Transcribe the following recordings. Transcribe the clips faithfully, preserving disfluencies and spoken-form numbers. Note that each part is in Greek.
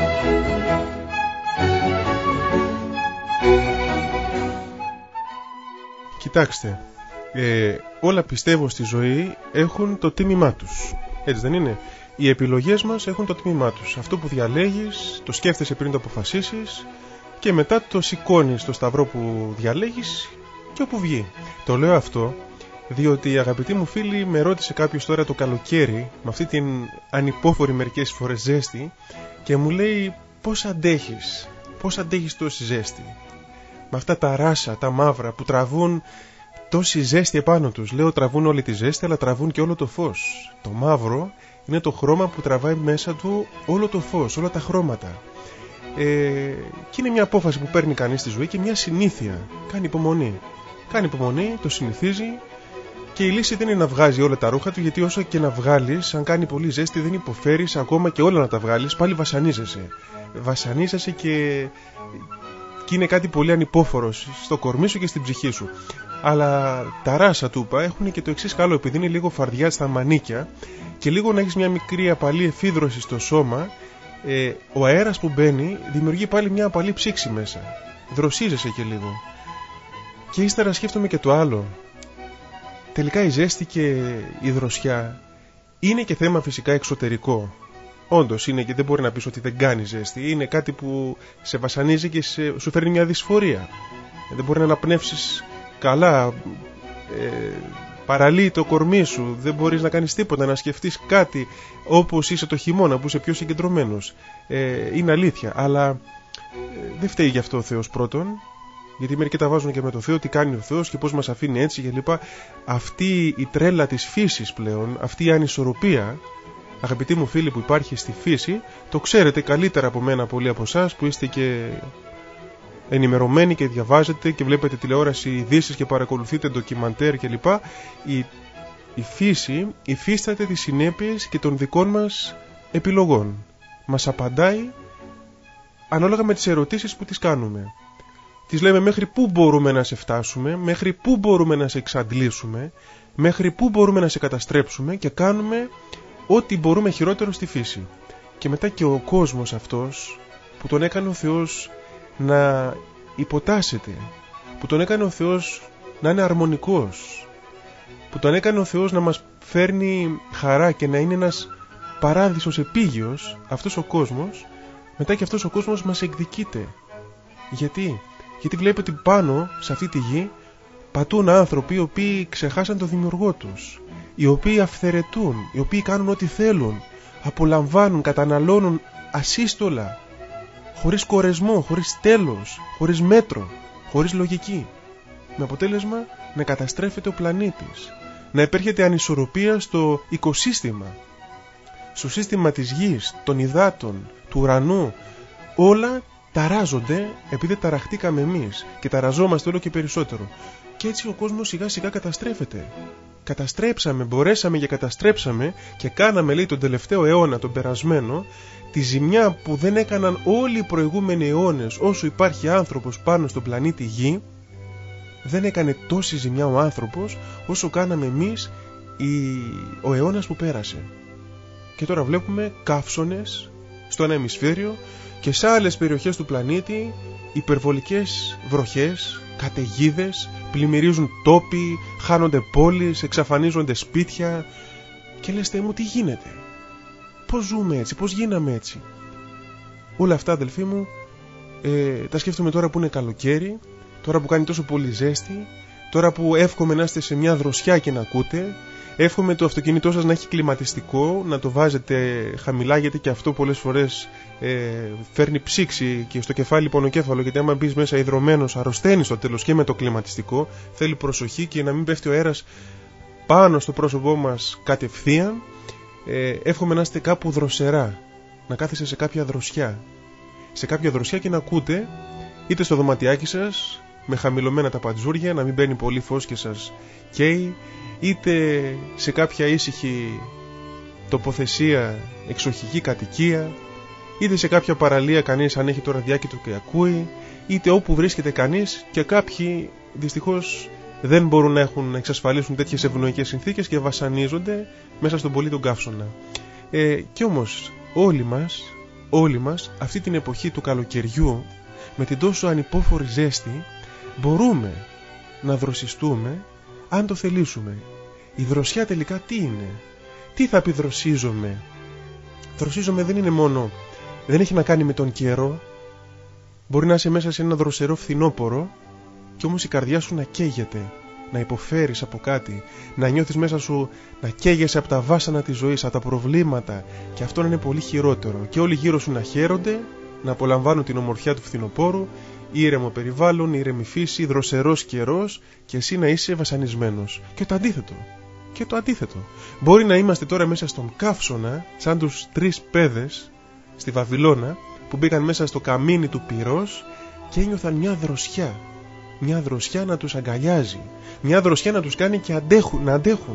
Κοιτάξτε, ε, όλα πιστεύω στη ζωή έχουν το τίμημά τους. Έτσι δεν είναι? Οι επιλογές μας έχουν το τίμημά τους. Αυτό που διαλέγεις, το σκέφτεσαι πριν το αποφασίσεις και μετά το σηκώνεις στο σταυρό που διαλέγεις και όπου βγει. Το λέω αυτό διότι, αγαπητοί μου φίλοι, με ρώτησε κάποιος τώρα το καλοκαίρι με αυτή την ανυπόφορη μερικές φορές ζέστη και μου λέει πώς αντέχεις, πώς αντέχεις τόση ζέστη. Με αυτά τα ράσα, τα μαύρα που τραβούν τόση ζέστη επάνω τους. Λέω τραβούν όλη τη ζέστη, αλλά τραβούν και όλο το φως. Το μαύρο είναι το χρώμα που τραβάει μέσα του όλο το φως, όλα τα χρώματα. Ε, και είναι μια απόφαση που παίρνει κανείς στη ζωή και μια συνήθεια. Κάνει υπομονή. Κάνει υπομονή, το συνηθίζει και η λύση δεν είναι να βγάζει όλα τα ρούχα του, γιατί όσο και να βγάλεις, αν κάνει πολύ ζέστη, δεν υποφέρεις ακόμα και όλα να τα βγάλεις, πάλι βασανίζεσαι. Βασανίζεσαι και... και είναι κάτι πολύ ανυπόφορο στο κορμί σου και στην ψυχή σου. Αλλά τα ράσα του είπα έχουν και το εξής καλό, επειδή είναι λίγο φαρδιά στα μανίκια και λίγο να έχεις μια μικρή απαλή εφίδρωση στο σώμα, ε, ο αέρας που μπαίνει δημιουργεί πάλι μια απαλή ψήξη μέσα. Δροσίζεσαι και λίγο. Και ύστερα σκέφτομαι και το άλλο. Τελικά η ζέστη και η δροσιά είναι και θέμα φυσικά εξωτερικό. Όντως είναι, και δεν μπορεί να πεις ότι δεν κάνει ζέστη. Είναι κάτι που σε βασανίζει και σε, σου φέρνει μια δυσφορία. Δεν μπορεί να αναπνεύσεις καλά, ε, παραλύει το κορμί σου, δεν μπορείς να κάνεις τίποτα, να σκεφτείς κάτι όπως είσαι το χειμώνα που είσαι πιο συγκεντρωμένος. Ε, είναι αλήθεια, αλλά ε, δεν φταίει γι' αυτό ο Θεός πρώτον, γιατί μερικοί τα βάζουν και με το Θεό, τι κάνει ο Θεός και πώς μας αφήνει έτσι και λοιπά. Αυτή η τρέλα της φύσης πλέον, αυτή η ανισορροπία, αγαπητοί μου φίλοι, που υπάρχει στη φύση, το ξέρετε καλύτερα από μένα πολλοί από εσάς που είστε και ενημερωμένοι και διαβάζετε και βλέπετε τηλεόραση, ειδήσεις και παρακολουθείτε ντοκιμαντέρ κλπ. Η, η φύση υφίσταται τις συνέπειες και των δικών μας επιλογών. Μας απαντάει ανάλογα με τις ερωτήσεις που τις κάνουμε. Τις λέμε μέχρι πού μπορούμε να σε φτάσουμε, μέχρι πού μπορούμε να σε εξαντλήσουμε, μέχρι πού μπορούμε να σε καταστρέψουμε, και κάνουμε ό,τι μπορούμε χειρότερο στη φύση. Και μετά και ο κόσμος αυτός που τον έκανε ο Θεός να υποτάσσεται, που τον έκανε ο Θεός να είναι αρμονικός, που τον έκανε ο Θεός να μας φέρνει χαρά και να είναι ένας παράδεισος επίγειος, αυτός ο κόσμος, μετά και αυτός ο κόσμος μας εκδικείται. Γιατί? Γιατί βλέπει ότι πάνω σε αυτή τη γη πατούν άνθρωποι οι οποίοι ξεχάσαν τον δημιουργό τους, οι οποίοι αυθαιρετούν, οι οποίοι κάνουν ό,τι θέλουν, απολαμβάνουν, καταναλώνουν ασύστολα, χωρίς κορεσμό, χωρίς τέλος, χωρίς μέτρο, χωρίς λογική. Με αποτέλεσμα να καταστρέφεται ο πλανήτης, να υπέρχεται ανισορροπία στο οικοσύστημα, στο σύστημα της γης, των υδάτων, του ουρανού. Όλα ταράζονται επειδή ταραχτήκαμε εμείς και ταραζόμαστε όλο και περισσότερο. Και έτσι ο κόσμος σιγά σιγά καταστρέφεται. Καταστρέψαμε, μπορέσαμε και καταστρέψαμε και κάναμε, λέει, τον τελευταίο αιώνα, τον περασμένο, τη ζημιά που δεν έκαναν όλοι οι προηγούμενοι αιώνες. Όσο υπάρχει άνθρωπος πάνω στον πλανήτη Γη, δεν έκανε τόση ζημιά ο άνθρωπος όσο κάναμε εμείς η... ο αιώνας που πέρασε. Και τώρα βλέπουμε καύσονες στο ένα ημισφαίριο και σε άλλες περιοχές του πλανήτη υπερβολικές βροχές, καταιγίδες, πλημμυρίζουν τόποι, χάνονται πόλεις, εξαφανίζονται σπίτια. Και λες, Θεέ μου, τι γίνεται? Πώς ζούμε έτσι, πώς γίναμε έτσι? Όλα αυτά, αδελφοί μου, ε, τα σκέφτομαι τώρα που είναι καλοκαίρι, τώρα που κάνει τόσο πολύ ζέστη, τώρα που εύχομαι να είστε σε μια δροσιά και να ακούτε. Εύχομαι το αυτοκίνητό σας να έχει κλιματιστικό, να το βάζετε χαμηλά, γιατί και αυτό πολλές φορές ε, φέρνει ψήξη και στο κεφάλι πονοκέφαλο, γιατί άμα μπεις μέσα ιδρωμένος αρρωσταίνεις στο τέλος και με το κλιματιστικό. Θέλει προσοχή και να μην πέφτει ο αέρας πάνω στο πρόσωπό μας κατευθείαν. Ε, εύχομαι να είστε κάπου δροσερά, να κάθεστε σε κάποια δροσιά, σε κάποια δροσιά και να ακούτε, είτε στο δωματιάκι σας με χαμηλωμένα τα παντζούρια, να μην μπαίνει πολύ φως και σας καίει, είτε σε κάποια ήσυχη τοποθεσία, εξοχική κατοικία, είτε σε κάποια παραλία, κανείς αν έχει το ραδιάκι του και ακούει, είτε όπου βρίσκεται κανείς, και κάποιοι δυστυχώς δεν μπορούν να, έχουν, να εξασφαλίσουν τέτοιες ευνοϊκές συνθήκες και βασανίζονται μέσα στον πολύ τον καύσωνα. Ε, κι όμως όλοι μας όλοι μας αυτή την εποχή του καλοκαιριού, με την τόσο ανυπόφορη ζέστη, μπορούμε να δροσιστούμε αν το θελήσουμε. Η δροσιά τελικά τι είναι? Τι θα πει δροσίζομαι? Δροσίζομαι δεν είναι μόνο, δεν έχει να κάνει με τον καιρό. Μπορεί να είσαι μέσα σε ένα δροσερό φθινόπωρο και όμως η καρδιά σου να καίγεται, να υποφέρεις από κάτι, να νιώθεις μέσα σου να καίγεσαι από τα βάσανα της ζωής, από τα προβλήματα, και αυτό να είναι πολύ χειρότερο. Και όλοι γύρω σου να χαίρονται, να απολαμβάνουν την ομορφιά του φθινοπόρου, ήρεμο περιβάλλον, ήρεμη φύση, δροσερός καιρός, και εσύ να είσαι βασανισμένος. Και το αντίθετο. Και το αντίθετο. Μπορεί να είμαστε τώρα μέσα στον καύσωνα, σαν τους τρεις παιδες στη Βαβυλώνα, που μπήκαν μέσα στο καμίνι του πυρός και ένιωθαν μια δροσιά. Μια δροσιά να τους αγκαλιάζει. Μια δροσιά να τους κάνει και αντέχουν, να αντέχουν.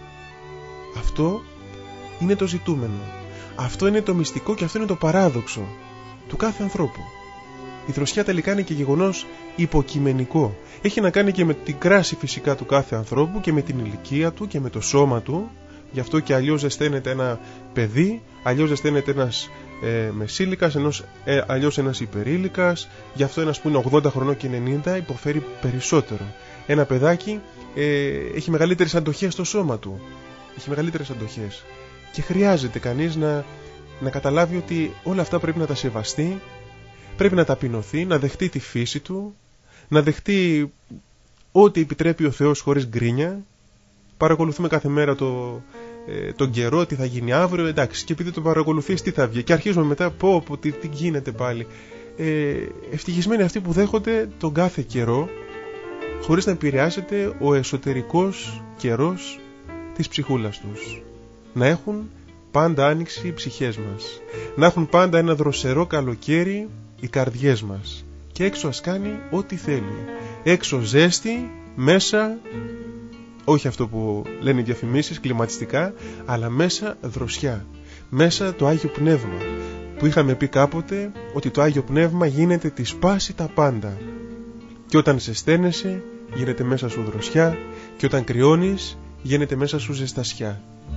Αυτό είναι το ζητούμενο. Αυτό είναι το μυστικό και αυτό είναι το παράδοξο του κάθε ανθρώπου. Η δροσιά τελικά είναι και γεγονός υποκειμενικό. Έχει να κάνει και με την κράση φυσικά του κάθε ανθρώπου και με την ηλικία του και με το σώμα του. Γι' αυτό και αλλιώς ζεσταίνεται ένα παιδί, αλλιώς ζεσταίνεται ένας ε, μεσήλικας, ενός, ε, αλλιώς ένας υπερήλικας. Γι' αυτό ένας που είναι ογδόντα χρονών και ενενήντα υποφέρει περισσότερο. Ένα παιδάκι ε, έχει μεγαλύτερες αντοχές στο σώμα του. Έχει μεγαλύτερες αντοχές. Και χρειάζεται κανείς να, να καταλάβει ότι όλα αυτά πρέπει να τα σεβαστεί, πρέπει να ταπεινωθεί, να δεχτεί τη φύση του, να δεχτεί ό,τι επιτρέπει ο Θεός χωρίς γκρίνια. Παρακολουθούμε κάθε μέρα το, ε, τον καιρό, τι θα γίνει αύριο, εντάξει, και επειδή το παρακολουθείς τι θα βγει. Και αρχίζουμε μετά, πω, πω τι, τι γίνεται πάλι. Ε, ευτυχισμένοι αυτοί που δέχονται τον κάθε καιρό, χωρίς να επηρεάζεται ο εσωτερικός καιρός της ψυχούλας τους. Να έχουν πάντα άνοιξη οι ψυχές μας. Να έχουν πάντα ένα δροσερό καλοκαίρι οι καρδιές μας. Και έξω ας κάνει ό,τι θέλει. Έξω ζέστη, μέσα, όχι αυτό που λένε οι διαφημίσεις, κλιματιστικά, αλλά μέσα δροσιά. Μέσα το Άγιο Πνεύμα. Που είχαμε πει κάποτε ότι το Άγιο Πνεύμα γίνεται τη σπάση τα πάντα. Και όταν ζεσταίνεσαι γίνεται μέσα σου δροσιά, και όταν κρυώνεις γίνεται μέσα σου ζεστασιά.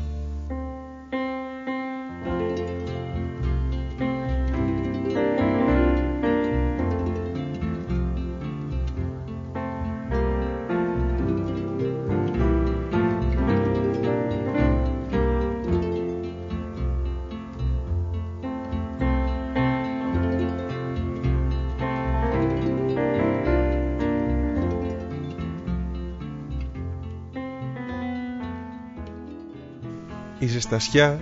Η ζεστασιά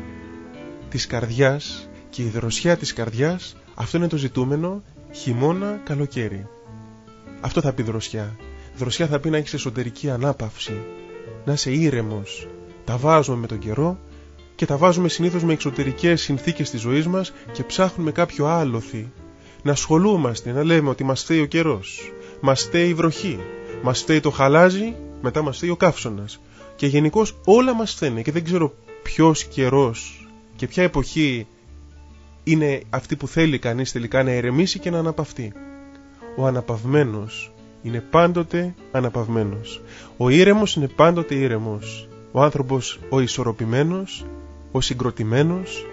της καρδιάς και η δροσιά της καρδιάς, αυτό είναι το ζητούμενο χειμώνα, καλοκαίρι. Αυτό θα πει δροσιά. Δροσιά θα πει να έχεις εσωτερική ανάπαυση, να είσαι ήρεμος. Τα βάζουμε με τον καιρό και τα βάζουμε συνήθως με εξωτερικές συνθήκες της ζωής μας και ψάχνουμε κάποιο άλοθη. Να ασχολούμαστε, να λέμε ότι μας φταίει ο καιρός, μας φταίει η βροχή, μας φταίει το χαλάζι, μετά μας φταίει ο καύσωνας. Και γενικώς όλα μας φταίνε και δεν ξέρω ποιος καιρός και ποια εποχή είναι αυτή που θέλει κανείς τελικά να ηρεμήσει και να αναπαυτεί. Ο αναπαυμένος είναι πάντοτε αναπαυμένος. Ο ήρεμος είναι πάντοτε ήρεμος. Ο άνθρωπος ο ισορροπημένος, ο συγκροτημένος,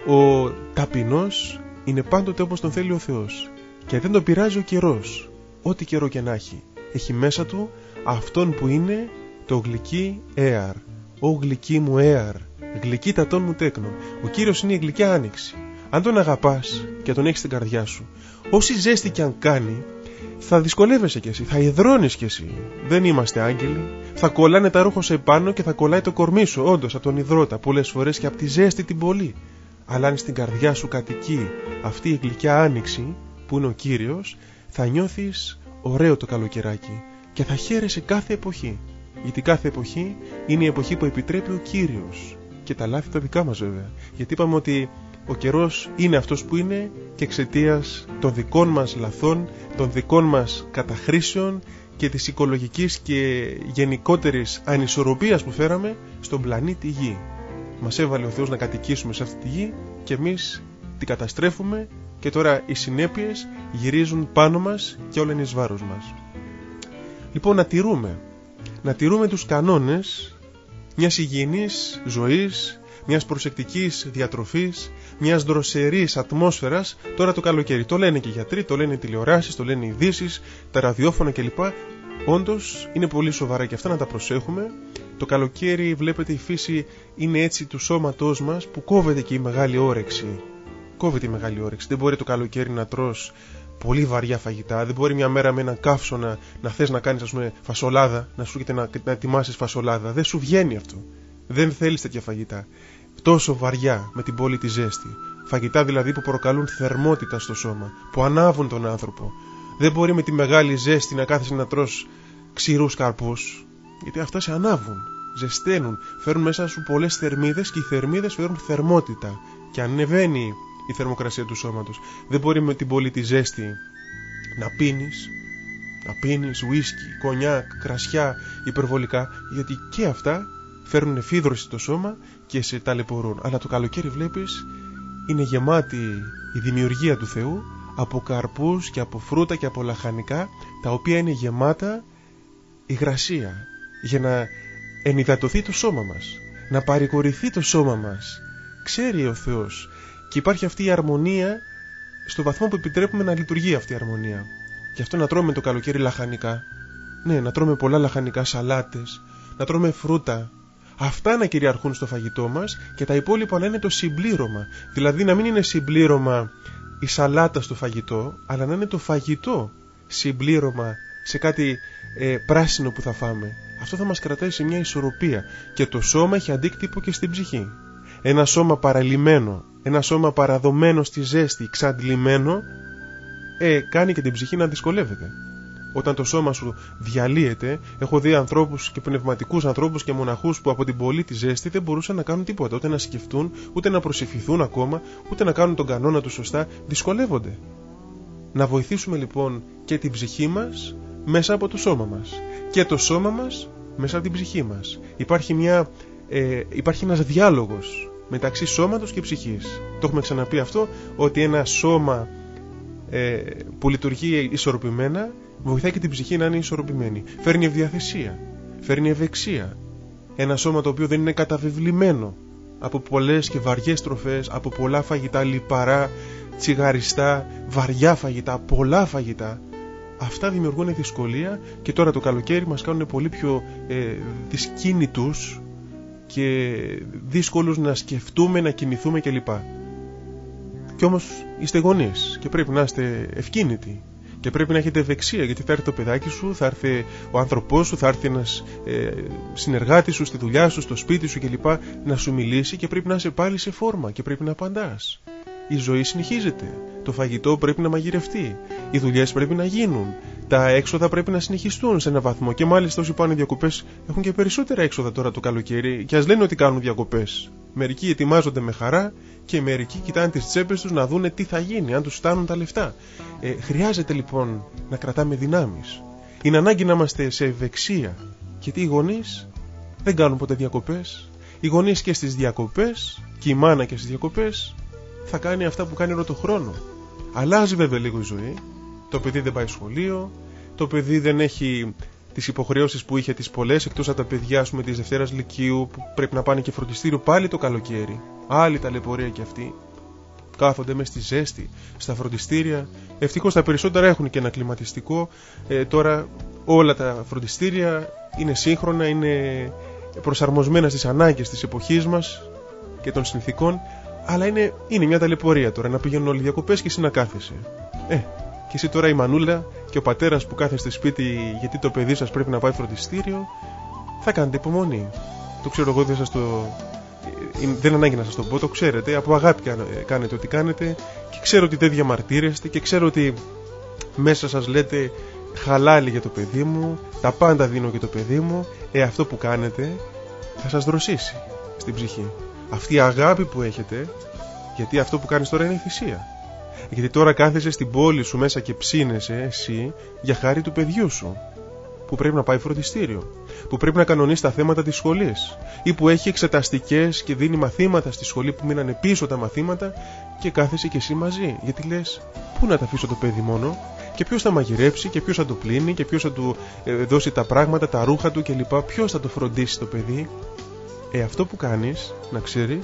ο ταπεινός είναι πάντοτε όπως τον θέλει ο Θεός. Και δεν τον πειράζει ο καιρός, ό,τι καιρό και να έχει. Έχει μέσα του αυτόν που είναι το γλυκύ έαρ. «Ω γλυκί μου έαρ, γλυκύτατον μου τέκνον». Ο Κύριος είναι η γλυκιά άνοιξη. Αν τον αγαπάς και τον έχεις στην καρδιά σου, όση ζέστη κι αν κάνει, θα δυσκολεύεσαι κι εσύ, θα υδρώνεις κι εσύ. Δεν είμαστε άγγελοι. Θα κολλάνε τα ρούχα σου επάνω και θα κολλάει το κορμί σου, όντως, από τον υδρότα, πολλές φορές και από τη ζέστη την πολύ. Αλλά αν στην καρδιά σου κατοικεί αυτή η γλυκιά άνοιξη, που είναι ο Κύριος, θα νιώθεις ωραίο το καλοκαιράκι και θα χαίρεσαι κάθε εποχή. Γιατί κάθε εποχή είναι η εποχή που επιτρέπει ο Κύριος. Και τα λάθη τα δικά μας βέβαια. Γιατί είπαμε ότι ο καιρός είναι αυτός που είναι και εξαιτίας των δικών μας λαθών, των δικών μας καταχρήσεων και της οικολογικής και γενικότερης ανισορροπίας που φέραμε στον πλανήτη Γη. Μας έβαλε ο Θεός να κατοικήσουμε σε αυτή τη Γη και εμείς την καταστρέφουμε και τώρα οι συνέπειες γυρίζουν πάνω μας και όλα είναι εις βάρος μας. Λοιπόν, να τηρούμε. Να τηρούμε τους κανόνες μιας υγιεινής ζωής, μιας προσεκτικής διατροφής, μιας δροσερής ατμόσφαιρας τώρα το καλοκαίρι. Το λένε και οι γιατροί, το λένε οι τηλεοράσεις, το λένε οι ειδήσεις, τα ραδιόφωνα κλπ. Όντως είναι πολύ σοβαρά και αυτά να τα προσέχουμε. Το καλοκαίρι, βλέπετε, η φύση είναι έτσι του σώματός μας που κόβεται και η μεγάλη όρεξη. Κόβεται η μεγάλη όρεξη. Δεν μπορεί το καλοκαίρι να τρως πολύ βαριά φαγητά. Δεν μπορεί μια μέρα με έναν καύσωνα να θες να κάνεις, ας πούμε, φασολάδα, να σου έρχεται να, να ετοιμάσεις φασολάδα. Δεν σου βγαίνει αυτό. Δεν θέλεις τέτοια φαγητά. Τόσο βαριά, με την πόλη τη ζέστη. Φαγητά δηλαδή που προκαλούν θερμότητα στο σώμα, που ανάβουν τον άνθρωπο. Δεν μπορεί με τη μεγάλη ζέστη να κάθεσαι να τρως ξηρούς καρπούς, γιατί αυτά σε ανάβουν, ζεσταίνουν, φέρουν μέσα σου πολλές θερμίδες και οι θερμίδες φέρουν θερμότητα και ανεβαίνει η θερμοκρασία του σώματος. Δεν μπορεί με την πολύ τη ζέστη να πίνεις, να πίνεις ουίσκι, κονιάκ, κρασιά υπερβολικά, γιατί και αυτά φέρνουν εφίδρωση στο σώμα και σε ταλαιπωρούν. Αλλά το καλοκαίρι, βλέπεις, είναι γεμάτη η δημιουργία του Θεού από καρπούς και από φρούτα και από λαχανικά, τα οποία είναι γεμάτα υγρασία, για να ενυδατωθεί το σώμα μας, να παρηγορηθεί το σώμα μας. Ξέρει ο Θεός, και υπάρχει αυτή η αρμονία στο βαθμό που επιτρέπουμε να λειτουργεί αυτή η αρμονία. Γι' αυτό να τρώμε το καλοκαίρι λαχανικά, ναι, να τρώμε πολλά λαχανικά, σαλάτες, να τρώμε φρούτα. Αυτά να κυριαρχούν στο φαγητό μας και τα υπόλοιπα να είναι το συμπλήρωμα. Δηλαδή να μην είναι συμπλήρωμα η σαλάτα στο φαγητό, αλλά να είναι το φαγητό συμπλήρωμα σε κάτι ε, πράσινο που θα φάμε. Αυτό θα μας κρατάει σε μια ισορροπία. Και το σώμα έχει αντίκτυπο και στην ψυχή. Ένα σώμα παραλυμμένο, ένα σώμα παραδομένο στη ζέστη, ξαντλημένο, ε, κάνει και την ψυχή να δυσκολεύεται. Όταν το σώμα σου διαλύεται, έχω δει ανθρώπους και πνευματικούς ανθρώπους και μοναχούς που από την πολύ τη ζέστη δεν μπορούσαν να κάνουν τίποτα, ούτε να σκεφτούν, ούτε να προσευχηθούν ακόμα, ούτε να κάνουν τον κανόνα τους σωστά, δυσκολεύονται. Να βοηθήσουμε λοιπόν και την ψυχή μας μέσα από το σώμα μας και το σώμα μας μέσα από την ψυχή μας. Υπάρχει, μια, ε, υπάρχει ένας διάλογος μεταξύ σώματος και ψυχής. Το έχουμε ξαναπεί αυτό, ότι ένα σώμα ε, που λειτουργεί ισορροπημένα βοηθάει και την ψυχή να είναι ισορροπημένη. Φέρνει ευδιαθεσία, φέρνει ευεξία. Ένα σώμα το οποίο δεν είναι καταβεβλημένο από πολλές και βαριές τροφές, από πολλά φαγητά λιπαρά, τσιγαριστά, βαριά φαγητά, πολλά φαγητά. Αυτά δημιουργούν δυσκολία και τώρα το καλοκαίρι μας κάνουν πολύ πιο ε, δυσκίνητους και δύσκολους να σκεφτούμε, να κινηθούμε κλπ. Κι όμως είστε γονείς και πρέπει να είστε ευκίνητοι και πρέπει να έχετε ευεξία, γιατί θα έρθει το παιδάκι σου, θα έρθει ο άνθρωπός σου, θα έρθει ένας ε, συνεργάτης σου στη δουλειά σου, στο σπίτι σου κλπ. Να σου μιλήσει και πρέπει να είσαι πάλι σε φόρμα και πρέπει να απαντάς. Η ζωή συνεχίζεται. Το φαγητό πρέπει να μαγειρευτεί. Οι δουλειές πρέπει να γίνουν. Τα έξοδα πρέπει να συνεχιστούν σε έναν βαθμό. Και μάλιστα όσοι πάνε διακοπές έχουν και περισσότερα έξοδα τώρα το καλοκαίρι. Και ας λένε ότι κάνουν διακοπές. Μερικοί ετοιμάζονται με χαρά και μερικοί κοιτάνε τις τσέπες τους να δούνε τι θα γίνει, αν τους φτάνουν τα λεφτά. Ε, χρειάζεται λοιπόν να κρατάμε δυνάμεις. Είναι ανάγκη να είμαστε σε ευεξία. Γιατί οι γονείς δεν κάνουν ποτέ διακοπές. Οι γονείς και στις διακοπές, και η μάνα και στις διακοπές, θα κάνει αυτά που κάνει όλο το χρόνο. Αλλάζει βέβαια λίγο η ζωή. Το παιδί δεν πάει σχολείο, το παιδί δεν έχει τις υποχρεώσεις που είχε τις πολλές, εκτός από τα παιδιά, ας πούμε, της Δευτέρας Λυκείου που πρέπει να πάνε και φροντιστήριο πάλι το καλοκαίρι. Άλλη ταλαιπωρία κι αυτή. Κάθονται μες στη ζέστη, στα φροντιστήρια. Ευτυχώς τα περισσότερα έχουν και ένα κλιματιστικό. Ε, τώρα όλα τα φροντιστήρια είναι σύγχρονα, είναι προσαρμοσμένα στις ανάγκες της εποχής μας και των συνθηκών. Αλλά είναι, είναι μια ταλαιπωρία τώρα να πηγαίνουν όλοι διακοπές και εσύ να κάθεσαι. Ε, και εσύ τώρα η μανούλα και ο πατέρας που κάθεστε σπίτι γιατί το παιδί σας πρέπει να πάει φροντιστήριο, θα κάνετε υπομονή. Το ξέρω εγώ, δεν σας το... δεν ανάγκη να σας το πω, το ξέρετε. Από αγάπη κάνετε ό,τι κάνετε και ξέρω ότι δεν διαμαρτύρεστε και ξέρω ότι μέσα σας λέτε χαλάλι για το παιδί μου, τα πάντα δίνω για το παιδί μου. Ε, αυτό που κάνετε θα σας δροσίσει στην ψυχή. Αυτή η αγάπη που έχετε, γιατί αυτό που κάνεις τώρα είναι η θυσία. Γιατί τώρα κάθεσαι στην πόλη σου μέσα και ψήνεσαι εσύ για χάρη του παιδιού σου, που πρέπει να πάει φροντιστήριο, που πρέπει να κανονίσει τα θέματα της σχολής, ή που έχει εξεταστικές και δίνει μαθήματα στη σχολή που μείνανε πίσω τα μαθήματα και κάθεσαι και εσύ μαζί. Γιατί λες, πού να τα αφήσω το παιδί μόνο, και ποιος θα μαγειρέψει, και ποιος θα το πλύνει, και ποιος θα του ε, δώσει τα πράγματα, τα ρούχα του κλπ. Ποιος θα το φροντίσει το παιδί. Ε, αυτό που κάνεις, να ξέρεις,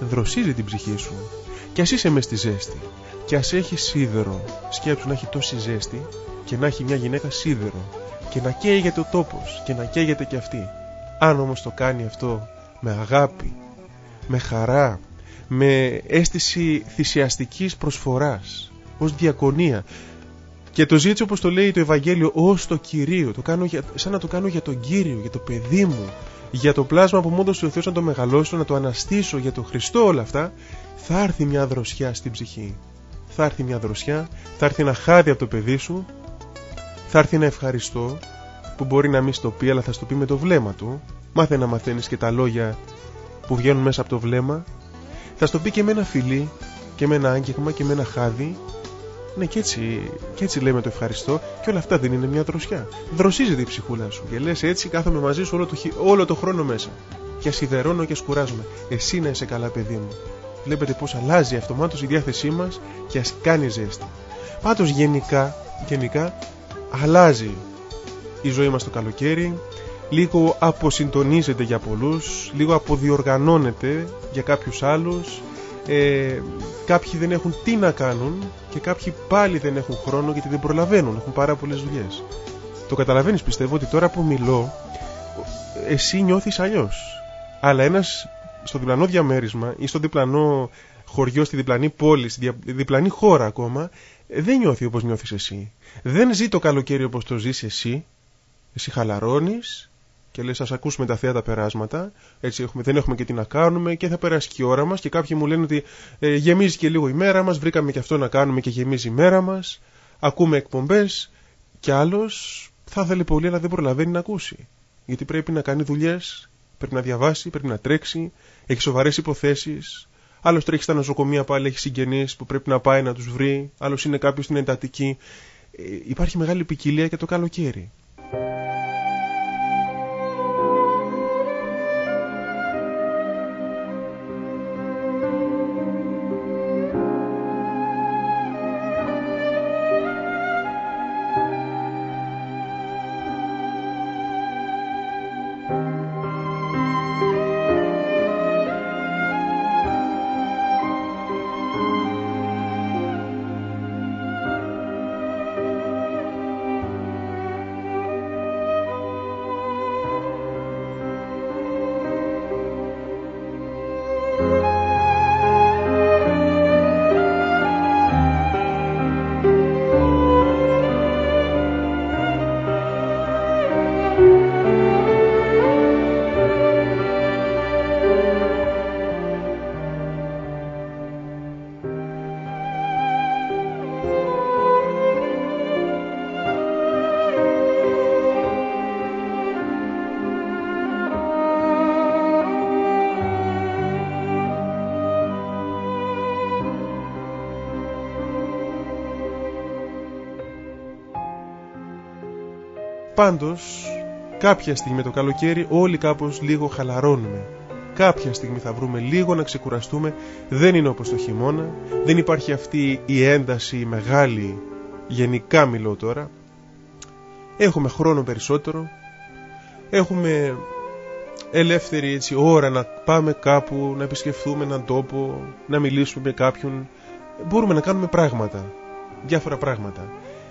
δροσίζει την ψυχή σου. Κι ας είσαι μες στη ζέστη, κι ας έχει σίδερο, σκέψου να έχει τόση ζέστη και να έχει μια γυναίκα σίδερο και να καίγεται ο τόπος και να καίγεται κι αυτή. Αν όμως το κάνει αυτό με αγάπη, με χαρά, με αίσθηση θυσιαστικής προσφοράς, ως διακονία, και το ζήτησε, όπως το λέει το Ευαγγέλιο, ως το Κυρίο, το κάνω για, σαν να το κάνω για τον Κύριο, για το παιδί μου, για το πλάσμα που μου έδωσε ο Θεός να το μεγαλώσω, να το αναστήσω για τον Χριστό, όλα αυτά, θα έρθει μια δροσιά στην ψυχή. Θα έρθει μια δροσιά, θα έρθει ένα χάδι από το παιδί σου, θα έρθει ένα ευχαριστώ που μπορεί να μην στο πει, αλλά θα στο πει με το βλέμμα του. Μάθε να μαθαίνεις και τα λόγια που βγαίνουν μέσα από το βλέμμα. Θα στο πει και με ένα φιλί και με ένα άγγιγμα και με ένα χάδι. Ναι, και έτσι, και έτσι λέμε το ευχαριστώ, και όλα αυτά δεν είναι μια δροσιά? Δροσίζεται η ψυχούλα σου και λες, έτσι κάθομαι μαζί σου όλο το, όλο το χρόνο μέσα. Και ασιδερώνω και σκουράζομαι. Εσύ να είσαι καλά, παιδί μου. Βλέπετε πως αλλάζει αυτομάτως η διάθεσή μας και ας κάνει ζέστη. Πάντως γενικά, γενικά αλλάζει η ζωή μας το καλοκαίρι. Λίγο αποσυντονίζεται για πολλούς, λίγο αποδιοργανώνεται για κάποιους άλλους. Ε, κάποιοι δεν έχουν τι να κάνουν και κάποιοι πάλι δεν έχουν χρόνο γιατί δεν προλαβαίνουν, έχουν πάρα πολλές δουλειές. Το καταλαβαίνεις, πιστεύω, ότι τώρα που μιλώ εσύ νιώθεις αλλιώς, αλλά ένας στο διπλανό διαμέρισμα ή στο διπλανό χωριό, στη διπλανή πόλη, στη διπλανή χώρα ακόμα, δεν νιώθει όπως νιώθεις εσύ. Δεν ζει το καλοκαίρι όπως το ζεις εσύ. Εσύ χαλαρώνεις και λες, ας ακούσουμε τα θέα τα περάσματα, έτσι έχουμε, δεν έχουμε και τι να κάνουμε και θα περάσει και η ώρα μας. Και κάποιοι μου λένε ότι ε, γεμίζει και λίγο η μέρα μας, βρήκαμε και αυτό να κάνουμε και γεμίζει η μέρα μας, ακούμε εκπομπές. Και άλλος θα ήθελε πολύ, αλλά δεν προλαβαίνει να ακούσει, γιατί πρέπει να κάνει δουλειές, πρέπει να διαβάσει, πρέπει να τρέξει, έχει σοβαρές υποθέσεις. Άλλος τρέχει στα νοσοκομεία, πάλι έχει συγγενείς που πρέπει να πάει να τους βρει, άλλος είναι κάποιος στην εντατική. ε, Υπάρχει μεγάλη ποικιλία και το καλοκαίρι. Πάντως, κάποια στιγμή το καλοκαίρι όλοι κάπως λίγο χαλαρώνουμε. Κάποια στιγμή θα βρούμε λίγο να ξεκουραστούμε. Δεν είναι όπως το χειμώνα. Δεν υπάρχει αυτή η ένταση μεγάλη. Γενικά μιλώ τώρα. Έχουμε χρόνο περισσότερο. Έχουμε ελεύθερη έτσι, ώρα να πάμε κάπου, να επισκεφθούμε έναν τόπο, να μιλήσουμε με κάποιον. Μπορούμε να κάνουμε πράγματα. Διάφορα πράγματα.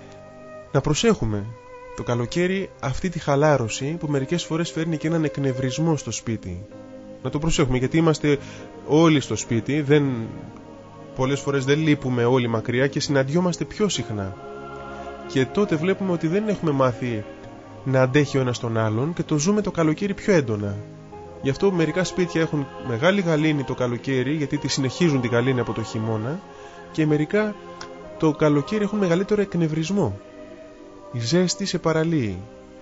Να προσέχουμε το καλοκαίρι αυτή τη χαλάρωση που μερικές φορές φέρνει και έναν εκνευρισμό στο σπίτι. Να το προσέχουμε, γιατί είμαστε όλοι στο σπίτι, δεν, πολλές φορές δεν λείπουμε όλοι μακριά και συναντιόμαστε πιο συχνά. Και τότε βλέπουμε ότι δεν έχουμε μάθει να αντέχει ο ένας τον άλλον και το ζούμε το καλοκαίρι πιο έντονα. Γι' αυτό μερικά σπίτια έχουν μεγάλη γαλήνη το καλοκαίρι, γιατί τη συνεχίζουν τη γαλήνη από το χειμώνα, και μερικά το καλοκαίρι έχουν μεγαλύτερο εκνευρισμό. Η ζέστη σε παραλύει.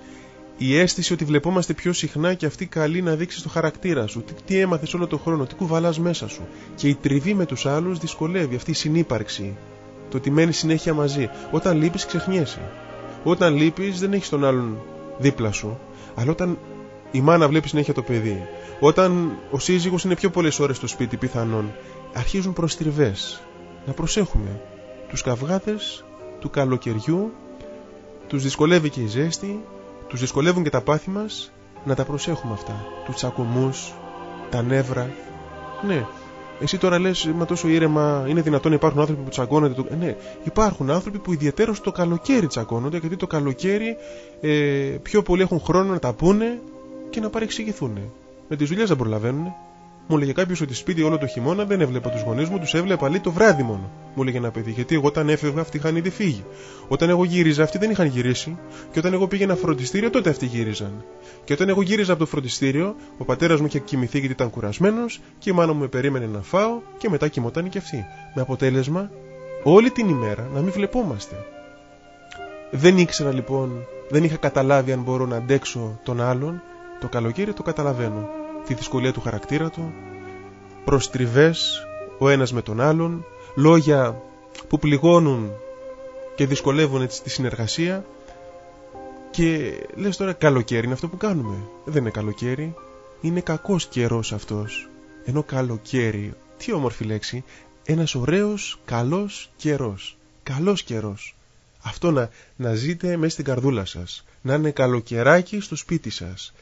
Η αίσθηση ότι βλεπόμαστε πιο συχνά και αυτή καλή να δείξει το χαρακτήρα σου. Τι, τι έμαθες όλο τον χρόνο, τι κουβαλάς μέσα σου. Και η τριβή με τους άλλους δυσκολεύει, αυτή η συνύπαρξη. Το ότι μένεις συνέχεια μαζί. Όταν λείπεις, ξεχνιέσαι. Όταν λείπεις, δεν έχεις τον άλλον δίπλα σου. Αλλά όταν η μάνα βλέπει συνέχεια το παιδί, όταν ο σύζυγος είναι πιο πολλές ώρες στο σπίτι, πιθανόν, αρχίζουν προστριβές. Να προσέχουμε. Τους καυγάδες του καλοκαιριού τους δυσκολεύει και η ζέστη, τους δυσκολεύουν και τα πάθη μας. Να τα προσέχουμε αυτά. Τους τσακωμούς, τα νεύρα. Ναι, Εσύ τώρα λες, μα τόσο ήρεμα, είναι δυνατόν να υπάρχουν άνθρωποι που τσακώνονται? Το... Ε, ναι, υπάρχουν άνθρωποι που ιδιαίτερως το καλοκαίρι τσακώνονται, γιατί το καλοκαίρι ε, πιο πολλοί έχουν χρόνο να τα πούνε και να παρεξηγηθούν. Με τις δουλειές δεν προλαβαίνουν. Μου έλεγε κάποιος ότι σπίτι όλο το χειμώνα δεν έβλεπα τους γονείς μου, τους έβλεπα λέει το βράδυ μόνο. Μου έλεγε ένα παιδί, γιατί εγώ όταν έφευγα αυτοί είχαν ήδη φύγει. Όταν εγώ γύριζα αυτοί δεν είχαν γυρίσει. Και όταν εγώ πήγαινα φροντιστήριο τότε αυτοί γύριζαν. Και όταν εγώ γύριζα από το φροντιστήριο, ο πατέρας μου είχε κοιμηθεί γιατί ήταν κουρασμένος και η μάνα μου με περίμενε να φάω και μετά κοιμόταν και αυτή. Με αποτέλεσμα όλη την ημέρα να μην βλεπόμαστε. Δεν ήξερα λοιπόν, δεν είχα καταλάβει αν μπορώ να αντέξω τον άλλον. Το καλοκαίρι το καταλαβαίνω. Τη δυσκολία του χαρακτήρα του, προστριβές ο ένας με τον άλλον, λόγια που πληγώνουν και δυσκολεύουν έτσι τη συνεργασία. Και λες τώρα, καλοκαίρι είναι αυτό που κάνουμε? Δεν είναι καλοκαίρι, είναι κακός καιρός αυτός. Ενώ καλοκαίρι, τι όμορφη λέξη, ένας ωραίος καλός καιρός. Καλός καιρός. Αυτό να, να ζείτε μέσα στην καρδούλα σας, να είναι καλοκαιράκι στο σπίτι σας.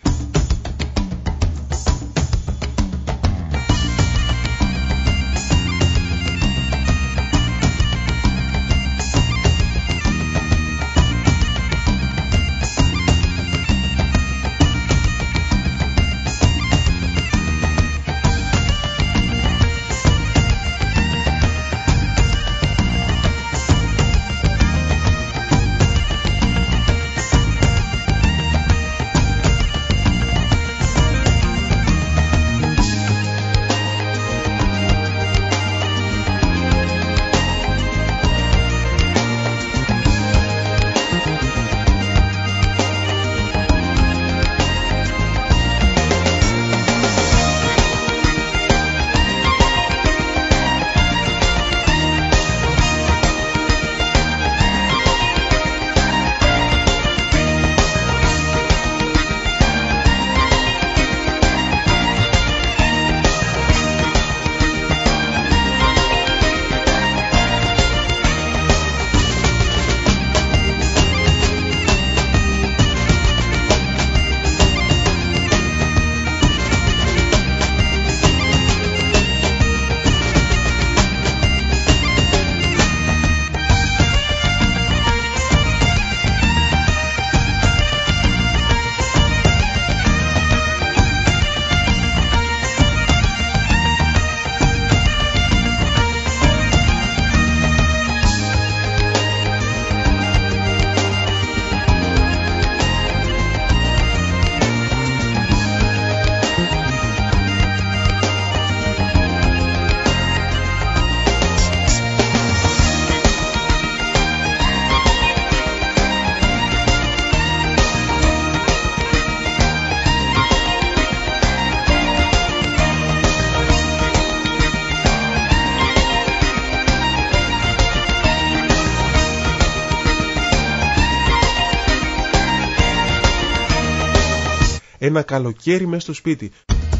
Ένα καλοκαίρι μέσα στο σπίτι.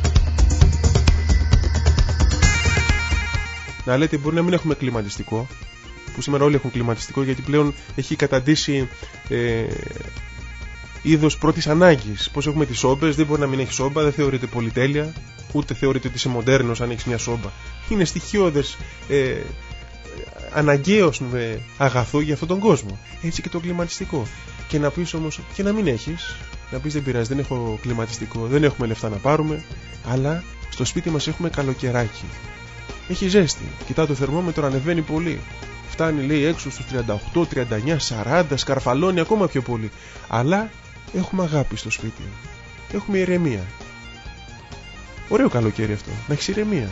Να λέτε, μπορεί να μην έχουμε κλιματιστικό, που σήμερα όλοι έχουν κλιματιστικό, γιατί πλέον έχει καταντήσει ε, είδος πρώτης ανάγκης. Πώς έχουμε τις σόμπες, δεν μπορεί να μην έχει σόμπα, δεν θεωρείται πολυτέλεια, ούτε θεωρείται ότι είσαι μοντέρνος αν έχεις μια σόμπα. Είναι στοιχειώδες, ε, αναγκαίος με αγαθό για αυτόν τον κόσμο. Έτσι και το κλιματιστικό. Και να πεις όμως, και να μην έχεις, να πεις δεν πειράζει, δεν έχω κλιματιστικό, δεν έχουμε λεφτά να πάρουμε, αλλά στο σπίτι μας έχουμε καλοκαιράκι. Έχει ζέστη, κοιτά το θερμόμετρο, ανεβαίνει πολύ. Φτάνει λέει έξω στους τριάντα οκτώ, τριάντα εννιά, σαράντα, σκαρφαλώνει ακόμα πιο πολύ. Αλλά έχουμε αγάπη στο σπίτι. Έχουμε ηρεμία. Ωραίο καλοκαίρι αυτό, να έχεις ηρεμία.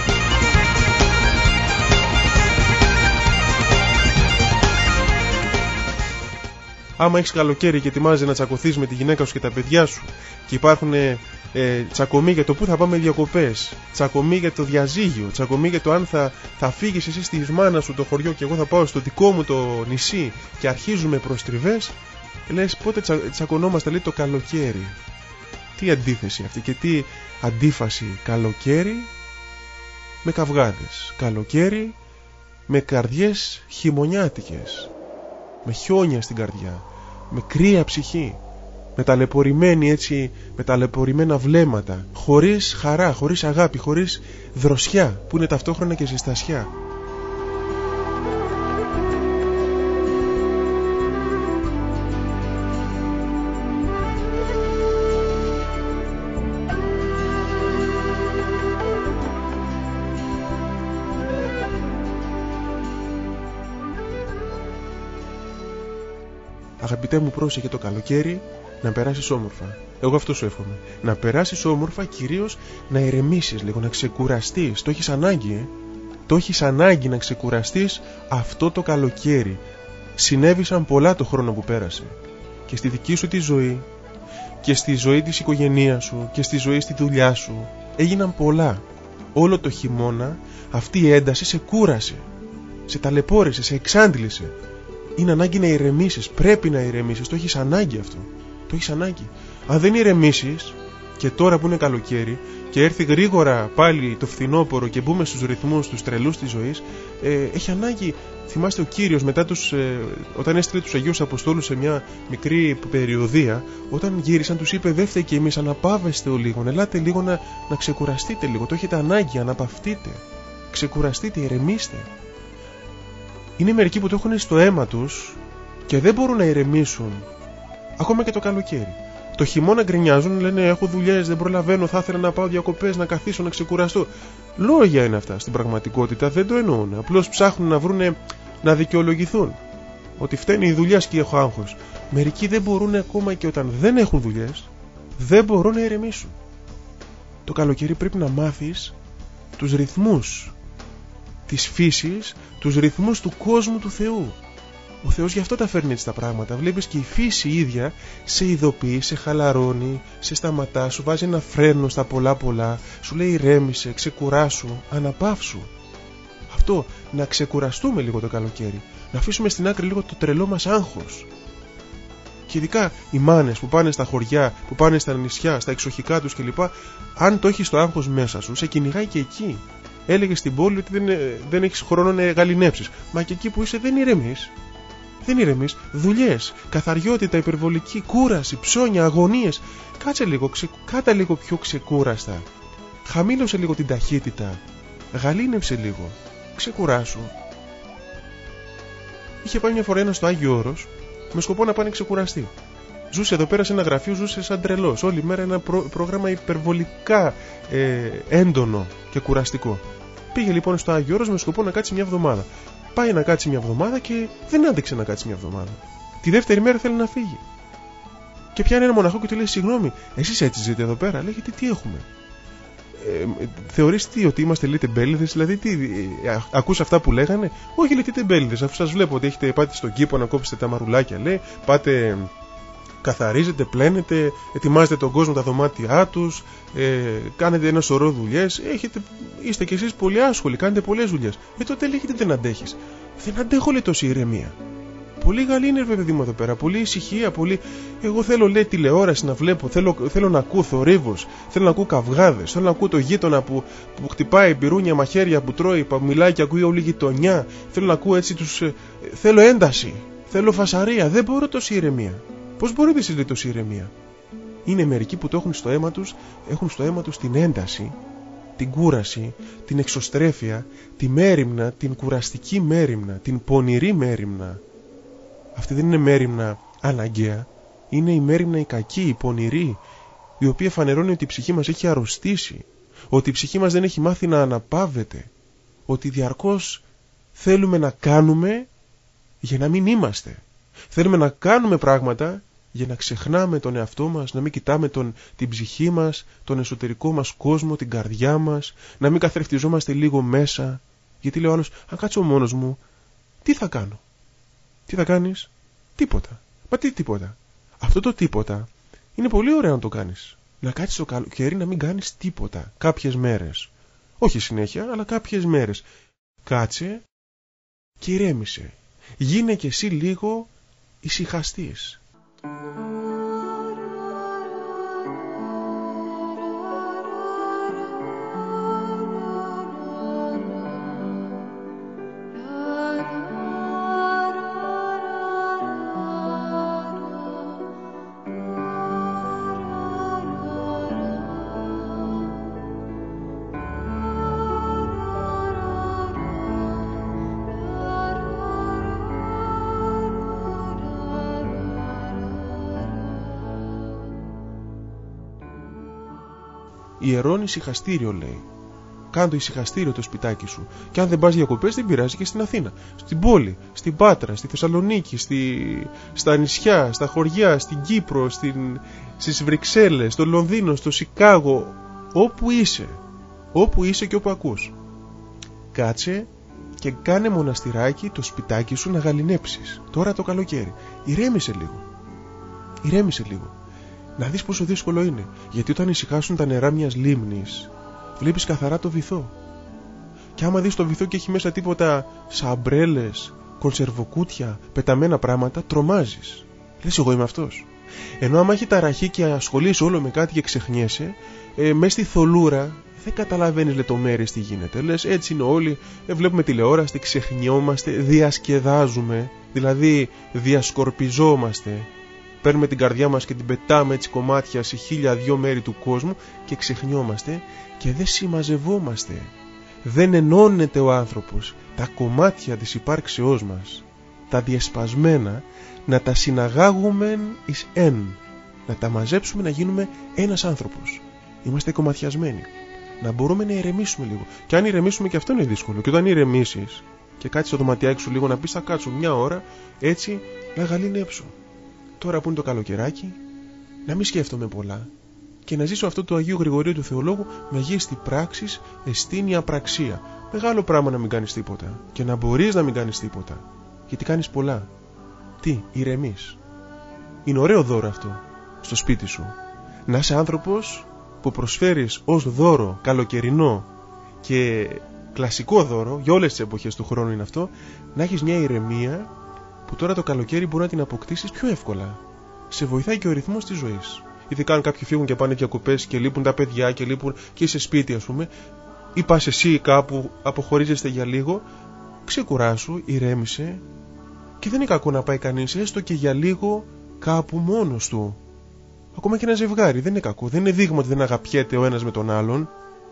Άμα έχεις καλοκαίρι και ετοιμάζεσαι να τσακωθείς με τη γυναίκα σου και τα παιδιά σου και υπάρχουν ε, ε, τσακωμοί για το πού θα πάμε διακοπές, τσακωμοί για το διαζύγιο, τσακωμοί για το αν θα, θα φύγεις εσύ στη μάνα σου το χωριό και εγώ θα πάω στο δικό μου το νησί και αρχίζουμε προστριβές, λες πότε τσα, τσακωνόμαστε λέει το καλοκαίρι. Τι αντίθεση αυτή και τι αντίφαση, καλοκαίρι με καυγάδες, καλοκαίρι με καρδιές χειμωνιάτικες, με χιόνια στην καρδιά, με κρύα ψυχή, με ταλαιπωρημένη έτσι, με ταλαιπωρημένα βλέμματα, χωρίς χαρά, χωρίς αγάπη, χωρίς δροσιά που είναι ταυτόχρονα και ζεστασιά. Αγαπητέ μου, πρόσεχε το καλοκαίρι να περάσεις όμορφα. Εγώ αυτό σου εύχομαι. Να περάσεις όμορφα, κυρίως να ηρεμήσεις λίγο, να ξεκουραστείς. Το έχεις ανάγκη, ε? Το έχεις ανάγκη να ξεκουραστείς αυτό το καλοκαίρι. Συνέβησαν πολλά το χρόνο που πέρασε. Και στη δική σου τη ζωή, και στη ζωή της οικογένειας σου, και στη ζωή στη δουλειά σου. Έγιναν πολλά. Όλο το χειμώνα αυτή η ένταση σε κούρασε, σε ταλαιπώρησε, σε εξάντλησε. Είναι ανάγκη να ηρεμήσεις, πρέπει να ηρεμήσεις, το έχεις ανάγκη αυτό. Το έχεις ανάγκη. Αν δεν ηρεμήσεις, και τώρα που είναι καλοκαίρι, και έρθει γρήγορα πάλι το φθινόπωρο και μπούμε στους ρυθμούς, τους τρελούς της ζωής, ε, έχει ανάγκη. Θυμάστε ο Κύριος μετά τους, ε, όταν έστειλε τους Αγίους Αποστόλους σε μια μικρή περιοδία, όταν γύρισαν τους είπε: δεν φταίει και εμείς, αναπαύεστε ο λίγο, ελάτε λίγο να, να ξεκουραστείτε λίγο. Το έχετε ανάγκη, αναπαυτείτε, ξεκουραστείτε, ηρεμήστε. Είναι μερικοί που το έχουν στο αίμα τους και δεν μπορούν να ηρεμήσουν ακόμα και το καλοκαίρι. Το χειμώνα γκρινιάζουν, λένε: έχω δουλειές, δεν προλαβαίνω, θα ήθελα να πάω διακοπές, να καθίσω, να ξεκουραστώ. Λόγια είναι αυτά. Στην πραγματικότητα δεν το εννοούν. Απλώς ψάχνουν να βρούνε, να δικαιολογηθούν ότι φταίνει η δουλειά και έχω άγχος. Μερικοί δεν μπορούν ακόμα και όταν δεν έχουν δουλειές, δεν μπορούν να ηρεμήσουν. Το καλοκαίρι πρέπει να μάθεις τους ρυθμούς της φύσης, τους ρυθμούς του κόσμου του Θεού. Ο Θεός γι' αυτό τα φέρνει έτσι τα πράγματα. Βλέπεις και η φύση ίδια σε ειδοποιεί, σε χαλαρώνει, σε σταματά, σου βάζει ένα φρένο στα πολλά πολλά, σου λέει ηρέμησε, ξεκουράσου, αναπαύσου. Αυτό, να ξεκουραστούμε λίγο το καλοκαίρι, να αφήσουμε στην άκρη λίγο το τρελό μας άγχος. Και ειδικά οι μάνες που πάνε στα χωριά, που πάνε στα νησιά, στα εξοχικά τους κλπ. Αν το έχεις το άγχος μέσα σου, σε κυνηγάει και εκεί. Έλεγε στην πόλη ότι δεν, δεν έχεις χρόνο να γαληνέψεις. Μα και εκεί που είσαι δεν ηρεμείς. Δεν ηρεμείς. Δουλειές, καθαριότητα, υπερβολική, κούραση, ψώνια, αγωνίες. Κάτσε λίγο, ξε, κάτα λίγο πιο ξεκούραστα. Χαμήλωσε λίγο την ταχύτητα. Γαλήνεψε λίγο. Ξεκουράσου. Είχε πάει μια φορά ένα στο Άγιο Όρος με σκοπό να πάνε ξεκουραστεί. Ζούσε εδώ πέρα σε ένα γραφείο, ζούσε σαν τρελός. Όλη μέρα ένα προ, πρόγραμμα υπερβολικά ε, έντονο και κουραστικό. Πήγε λοιπόν στο Άγιο Όρος με σκοπό να κάτσει μια εβδομάδα. Πάει να κάτσει μια εβδομάδα και δεν άντεξε να κάτσει μια εβδομάδα. Τη δεύτερη μέρα θέλει να φύγει. Και πιάνει ένα μοναχό και του λέει: συγγνώμη, εσείς έτσι ζείτε εδώ πέρα? Λέγεται: τι έχουμε? Ε, θεωρείς τι, ότι είμαστε λέει τεμπέληδες? Δηλαδή, τι, ε, ακούς αυτά που λέγανε? Όχι, λέει, τι τεμπέληδες, αφού σας βλέπω ότι έχετε πάτε στον κήπο να κόψετε τα μαρουλάκια, λέει, πάτε. Καθαρίζετε, πλένετε, ετοιμάζετε τον κόσμο τα δωμάτια τους, ε, κάνετε ένα σωρό δουλειές. Έχετε, είστε κι εσείς πολύ άσχολοι, κάνετε πολλές δουλειές. Ε, τότε λέγεται δεν αντέχεις. Δεν αντέχω, λέει, τόση ηρεμία. Πολύ γαλήνευε, παιδί μου, εδώ πέρα. Πολύ ησυχία, πολύ. Εγώ θέλω, λέει, τηλεόραση να βλέπω. Θέλω, θέλω να ακούω θορύβους. Θέλω να ακούω καυγάδες. Θέλω να ακούω το γείτονα που, που χτυπάει πυρούνια, μαχαίρια που τρώει, που μιλάει και ακούει όλη η γειτονιά. Θέλω να ακούω έτσι τους. Ε, θέλω ένταση. Θέλω φασαρία. Δεν μπορώ τόση ηρεμία. Πώς μπορείτε εσείς, λέει, τόση ηρεμία? Είναι μερικοί που το έχουν στο αίμα τους, έχουν στο αίμα τους την ένταση, την κούραση, την εξωστρέφεια, τη μέριμνα, την κουραστική μέριμνα, την πονηρή μέριμνα. Αυτή δεν είναι μέριμνα αναγκαία, είναι η μέριμνα η κακή, η πονηρή, η οποία φανερώνει ότι η ψυχή μας έχει αρρωστήσει, ότι η ψυχή μας δεν έχει μάθει να αναπαύεται, ότι διαρκώς θέλουμε να κάνουμε για να μην είμαστε. Θέλουμε να κάνουμε πράγματα για να ξεχνάμε τον εαυτό μας, να μην κοιτάμε τον, την ψυχή μας, τον εσωτερικό μας κόσμο, την καρδιά μας, να μην καθρεφτιζόμαστε λίγο μέσα. Γιατί λέει ο άλλος: αν κάτσω μόνος μου, τι θα κάνω? Τι θα κάνεις? Τίποτα. Μα τι τίποτα? Αυτό το τίποτα είναι πολύ ωραίο να το κάνεις. Να κάτσεις το καλοκαίρι να μην κάνεις τίποτα. Κάποιες μέρες. Όχι συνέχεια, αλλά κάποιες μέρες. Κάτσε και ηρέμησε. Γίνε κι εσύ λίγο ησυχαστής. Ιερών ησυχαστήριο, λέει. Κάν το ησυχαστήριο το σπιτάκι σου. Και αν δεν πας διακοπές, δεν πειράζει, και στην Αθήνα. Στην πόλη, στην Πάτρα, στη Θεσσαλονίκη, στη... στα νησιά, στα χωριά, στην Κύπρο, στην... στις Βρυξέλλες, στο Λονδίνο, στο Σικάγο. Όπου είσαι. Όπου είσαι και όπου ακούς. Κάτσε και κάνε μοναστηράκι το σπιτάκι σου να γαληνέψεις. Τώρα το καλοκαίρι. Ηρέμησε λίγο. Ηρέμησε λίγο. Να δεις πόσο δύσκολο είναι. Γιατί όταν ησυχάσουν τα νερά μιας λίμνης, βλέπεις καθαρά το βυθό. Και άμα δεις το βυθό και έχει μέσα τίποτα σαμπρέλες, κονσερβοκούτια, πεταμένα πράγματα, τρομάζεις. Λες, εγώ είμαι αυτός. Ενώ άμα έχει ταραχή και ασχολείσαι όλο με κάτι και ξεχνιέσαι, ε, μες στη θολούρα δεν καταλαβαίνεις λεπτομέρειες τι γίνεται. Λες, έτσι είναι όλοι, ε, βλέπουμε τηλεόραση, ξεχνιόμαστε, διασκεδάζουμε, δηλαδή διασκορπιζόμαστε. Παίρνουμε την καρδιά μας και την πετάμε έτσι κομμάτια σε χίλια δυο μέρη του κόσμου και ξεχνιόμαστε και δεν συμμαζευόμαστε. Δεν ενώνεται ο άνθρωπος. Τα κομμάτια της υπάρξεώς μας, τα διασπασμένα, να τα συναγάγουμε εις εν. Να τα μαζέψουμε να γίνουμε ένας άνθρωπος. Είμαστε κομματιασμένοι. Να μπορούμε να ηρεμήσουμε λίγο. Και αν ηρεμήσουμε, και αυτό είναι δύσκολο. Και όταν ηρεμήσεις και κάτσεις στο δωματιάκι σου λίγο, να πεις θα κάτσω μια ώρα έτσι να γαληνέψω. Τώρα που είναι το καλοκαιράκι, να μην σκέφτομαι πολλά και να ζήσω αυτό το Αγίου Γρηγορίου του Θεολόγου μεγίστη πράξης, εστίνη απραξία. Μεγάλο πράγμα να μην κάνεις τίποτα και να μπορείς να μην κάνεις τίποτα, γιατί κάνεις πολλά. Τι, ηρεμείς. Είναι ωραίο δώρο αυτό στο σπίτι σου. Να είσαι άνθρωπος που προσφέρεις ως δώρο καλοκαιρινό και κλασικό δώρο, για όλες τις εποχές του χρόνου είναι αυτό, να έχεις μια ηρεμία που τώρα το καλοκαίρι μπορεί να την αποκτήσεις πιο εύκολα. Σε βοηθάει και ο ρυθμός της ζωής. Ειδικά αν κάποιοι φύγουν και πάνε διακοπές και λείπουν τα παιδιά και λείπουν και είσαι σπίτι, ας πούμε, ή πας εσύ κάπου, αποχωρίζεστε για λίγο, ξεκουράσου, ηρέμησε, και δεν είναι κακό να πάει κανείς έστω και για λίγο κάπου μόνος του. Ακόμα και ένα ζευγάρι δεν είναι κακό. Δεν είναι δείγμα ότι δεν αγαπιέται ο ένας με τον άλλον.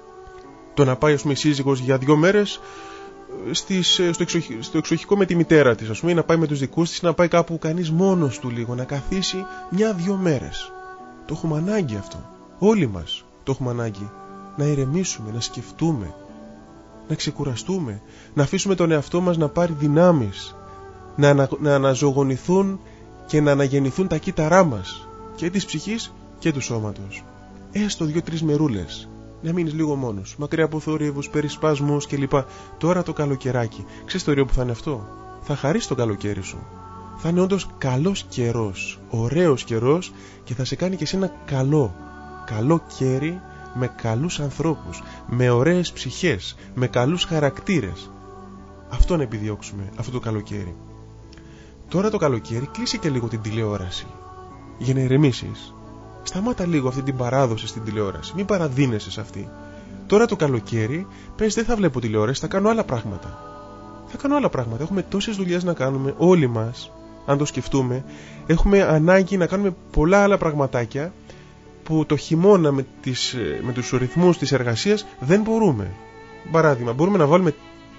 Το να πάει, ας πούμε, η σύζυγος για δύο μέρες Στις, στο, εξοχ, στο εξοχικό με τη μητέρα της, ας πούμε, ή να πάει με τους δικούς της, να πάει κάπου κανείς μόνος του λίγο, να καθίσει μια-δυο μέρες. Το έχουμε ανάγκη αυτό. Όλοι μας το έχουμε ανάγκη. Να ηρεμήσουμε, να σκεφτούμε, να ξεκουραστούμε, να αφήσουμε τον εαυτό μας να πάρει δυνάμεις, να, ανα, να αναζωογονηθούν και να αναγεννηθούν τα κύτταρά μας, και της ψυχής και του σώματος. Έστω δύο-τρεις μερούλες. Να μείνεις λίγο μόνος, μακριά από θορύβους, περισπασμούς κλπ. Τώρα το καλοκαιράκι. Ξέρεις το ωραίο που θα είναι αυτό? Θα χαρείς το καλοκαίρι σου. Θα είναι όντως καλός καιρός, ωραίος καιρός, και θα σε κάνει και εσένα καλό. Καλό καίρι, με καλούς ανθρώπους, με ωραίες ψυχές, με καλούς χαρακτήρες. Αυτό να επιδιώξουμε αυτό το καλοκαίρι. Τώρα το καλοκαίρι κλείσε και λίγο την τηλεόραση για να ηρεμήσεις. Σταμάτα λίγο αυτή την παράδοση στην τηλεόραση. Μην παραδίνεσαι σε αυτή. Τώρα το καλοκαίρι πες, δεν θα βλέπω τηλεόραση, θα κάνω άλλα πράγματα. Θα κάνω άλλα πράγματα. Έχουμε τόσες δουλειές να κάνουμε όλοι μας. Αν το σκεφτούμε, έχουμε ανάγκη να κάνουμε πολλά άλλα πραγματάκια που το χειμώνα με, τις, με τους ρυθμούς της εργασίας δεν μπορούμε. Παράδειγμα, μπορούμε να βάλουμε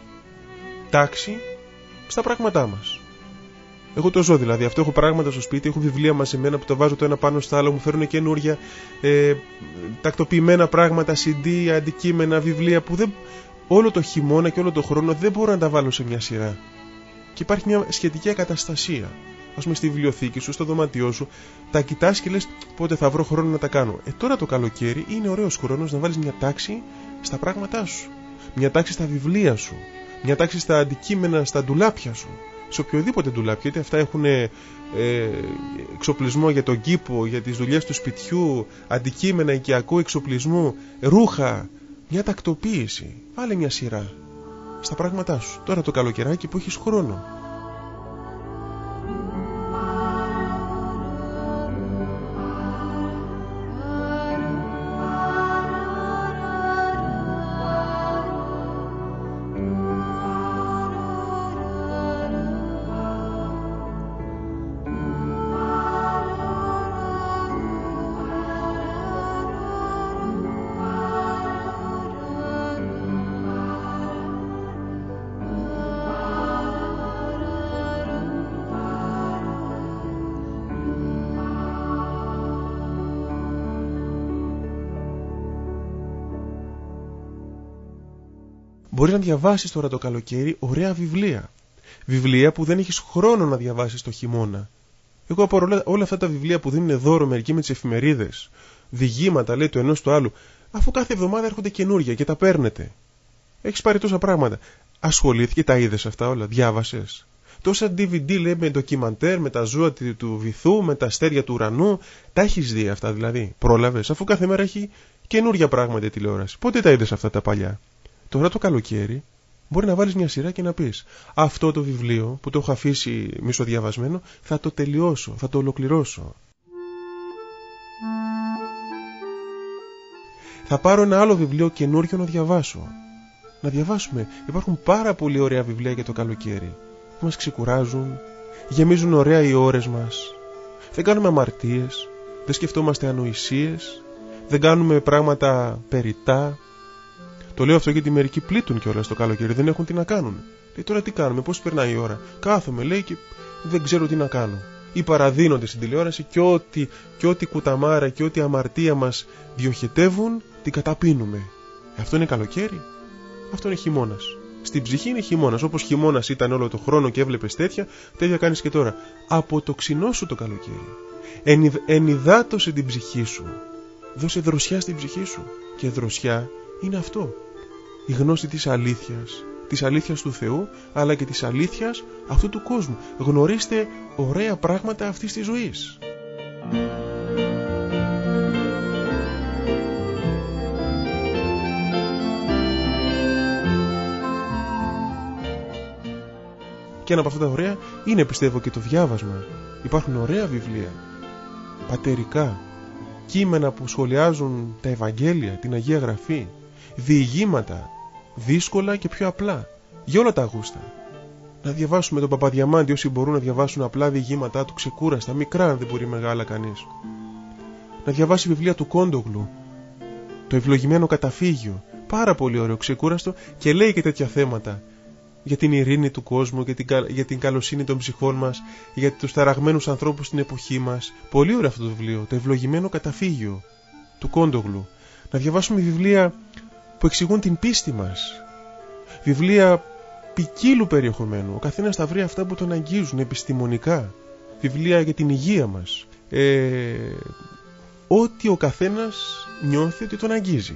τάξη στα πράγματά μας. Εγώ το ζω δηλαδή. Αυτό, έχω πράγματα στο σπίτι, έχω βιβλία μαζεμένα που τα βάζω το ένα πάνω στο άλλο, μου φέρνουν καινούργια ε, τακτοποιημένα πράγματα, σι ντι, αντικείμενα, βιβλία που δεν, όλο το χειμώνα και όλο το χρόνο δεν μπορώ να τα βάλω σε μια σειρά. Και υπάρχει μια σχετική ακαταστασία. Ας πούμε, στη βιβλιοθήκη σου, στο δωμάτιό σου, τα κοιτάς και λες πότε θα βρω χρόνο να τα κάνω. Ε, τώρα το καλοκαίρι είναι ωραίος χρόνος να βάλεις μια τάξη στα πράγματά σου. Μια τάξη στα βιβλία σου. Μια τάξη στα αντικείμενα, στα ντουλάπια σου. Σε οποιοδήποτε ντουλάπια, είτε αυτά έχουν ε, εξοπλισμό για τον κήπο, για τις δουλειές του σπιτιού, αντικείμενα οικιακού εξοπλισμού, ρούχα, μια τακτοποίηση. Βάλε μια σειρά στα πράγματά σου. Τώρα το καλοκαιράκι που έχεις χρόνο. Μπορεί να διαβάσεις τώρα το καλοκαίρι ωραία βιβλία. Βιβλία που δεν έχεις χρόνο να διαβάσεις το χειμώνα. Εγώ από όλα, όλα αυτά τα βιβλία που δίνουν δώρο μερικοί με τις εφημερίδες, διηγήματα λέει το ενός του άλλου, αφού κάθε εβδομάδα έρχονται καινούργια και τα παίρνετε. Έχεις πάρει τόσα πράγματα. Ασχολήθηκε, τα είδες αυτά όλα, διάβασες. Τόσα ντι βι ντι λέει με ντοκιμαντέρ, με τα ζώα του βυθού, με τα αστέρια του ουρανού. Τα έχεις δει αυτά δηλαδή. Πρόλαβες, αφού κάθε μέρα έχει καινούργια πράγματα η τηλεόραση. Πότε τα είδες αυτά τα παλιά? Τώρα το καλοκαίρι μπορεί να βάλεις μια σειρά και να πεις: αυτό το βιβλίο που το έχω αφήσει μισοδιαβασμένο θα το τελειώσω, θα το ολοκληρώσω. Θα πάρω ένα άλλο βιβλίο καινούριο να διαβάσω. Να διαβάσουμε. Υπάρχουν πάρα πολύ ωραία βιβλία για το καλοκαίρι. Μας ξεκουράζουν, γεμίζουν ωραία οι ώρες μας. Δεν κάνουμε αμαρτίες, δεν σκεφτόμαστε ανοησίες, δεν κάνουμε πράγματα περιττά. Το λέω αυτό γιατί μερικοί πλήττουν κιόλας το καλοκαίρι, δεν έχουν τι να κάνουν. Λέει τώρα τι κάνουμε, πώς περνάει η ώρα? Κάθομαι λέει και δεν ξέρω τι να κάνω. Ή παραδίνονται στην τηλεόραση και ό,τι, και ό,τι κουταμάρα και ό,τι αμαρτία μας διοχετεύουν την καταπίνουμε. Αυτό είναι καλοκαίρι? Αυτό είναι χειμώνας. Στην ψυχή είναι χειμώνας. Όπως χειμώνας ήταν όλο το χρόνο και έβλεπες τέτοια, τέτοια κάνεις και τώρα. Αποτοξινώσου σου το καλοκαίρι. Ενυ, ενυδάτωσε την ψυχή σου. Δώσε δροσιά στην ψυχή σου. Και δροσιά είναι αυτό. Η γνώση της αλήθειας. Της αλήθειας του Θεού, αλλά και της αλήθειας αυτού του κόσμου. Γνωρίστε ωραία πράγματα αυτής της ζωής. Και ένα από αυτά τα ωραία είναι, πιστεύω, και το διάβασμα. Υπάρχουν ωραία βιβλία, πατερικά, κείμενα που σχολιάζουν τα Ευαγγέλια, την Αγία Γραφή, διηγήματα, δύσκολα και πιο απλά, για όλα τα γούστα. Να διαβάσουμε τον Παπαδιαμάντη όσοι μπορούν να διαβάσουν απλά διηγήματά του, ξεκούραστα, μικρά αν δεν μπορεί μεγάλα κανείς. Να διαβάσει βιβλία του Κόντογλου, το Ευλογημένο Καταφύγιο, πάρα πολύ ωραίο, ξεκούραστο και λέει και τέτοια θέματα. Για την ειρήνη του κόσμου, για την, για την καλοσύνη των ψυχών μας, για τους ταραγμένους ανθρώπους στην εποχή μας. Πολύ ωραίο αυτό το βιβλίο, το Ευλογημένο Καταφύγιο του Κόντογλου. Να διαβάσουμε βιβλία που εξηγούν την πίστη μας. Βιβλία ποικίλου περιεχομένου. Ο καθένας θα βρει αυτά που τον αγγίζουν επιστημονικά. Βιβλία για την υγεία μας. Ε, ό,τι ο καθένας νιώθει ότι τον αγγίζει.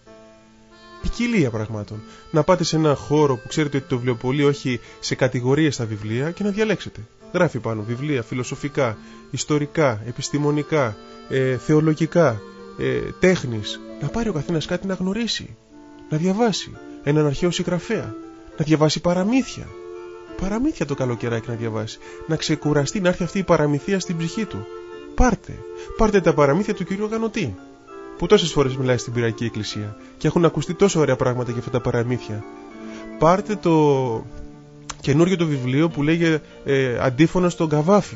Ποικιλία πραγμάτων. Να πάτε σε ένα χώρο που ξέρετε ότι το βιβλιοπωλείο έχει σε κατηγορίες τα βιβλία και να διαλέξετε. Γράφει πάνω βιβλία φιλοσοφικά, ιστορικά, επιστημονικά, ε, θεολογικά, ε, τέχνης. Να πάρει ο καθένας κάτι να γνωρίσει. Να διαβάσει έναν αρχαίο συγγραφέα. Να διαβάσει παραμύθια. Παραμύθια το καλοκαιράκι να διαβάσει. Να ξεκουραστεί, να έρθει αυτή η παραμυθία στην ψυχή του. Πάρτε. Πάρτε τα παραμύθια του κυρίου Γανωτή, που τόσες φορές μιλάει στην Πυριακή Εκκλησία και έχουν ακουστεί τόσο ωραία πράγματα για αυτά τα παραμύθια. Πάρτε το καινούριο το βιβλίο που λέγεται ε, Αντίφωνα στον Καβάφη.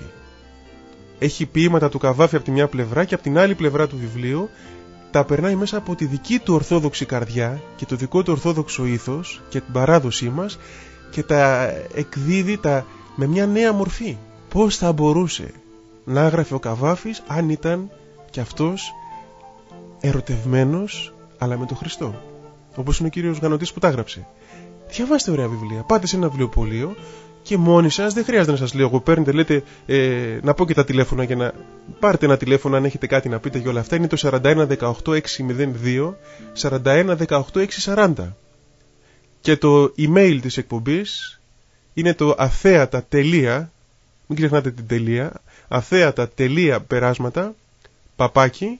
Έχει ποίηματα του Καβάφη από τη μια πλευρά και από την άλλη πλευρά του βιβλίου τα περνάει μέσα από τη δική του ορθόδοξη καρδιά και το δικό του ορθόδοξο ήθος και την παράδοσή μας και τα εκδίδει τα, με μια νέα μορφή. Πώς θα μπορούσε να έγραφε ο Καβάφης αν ήταν κι αυτός ερωτευμένος αλλά με τον Χριστό, όπως είναι ο κύριος Γανωτής που τα έγραψε. Διαβάστε ωραία βιβλία, πάτε σε ένα βιβλιοπωλείο και μόνοι σας, δεν χρειάζεται να σας λέω εγώ, παίρνετε, λέτε, ε, να πω και τα τηλέφωνα για να πάρετε ένα τηλέφωνο αν έχετε κάτι να πείτε για όλα αυτά. Είναι το σαράντα ένα δεκαοκτώ εξακόσια δύο, σαράντα ένα δεκαοκτώ εξακόσια σαράντα και το email της εκπομπής είναι το αθέατα τελεία, μην ξεχνάτε την τελεία, αθέατα τελεία περάσματα παπάκι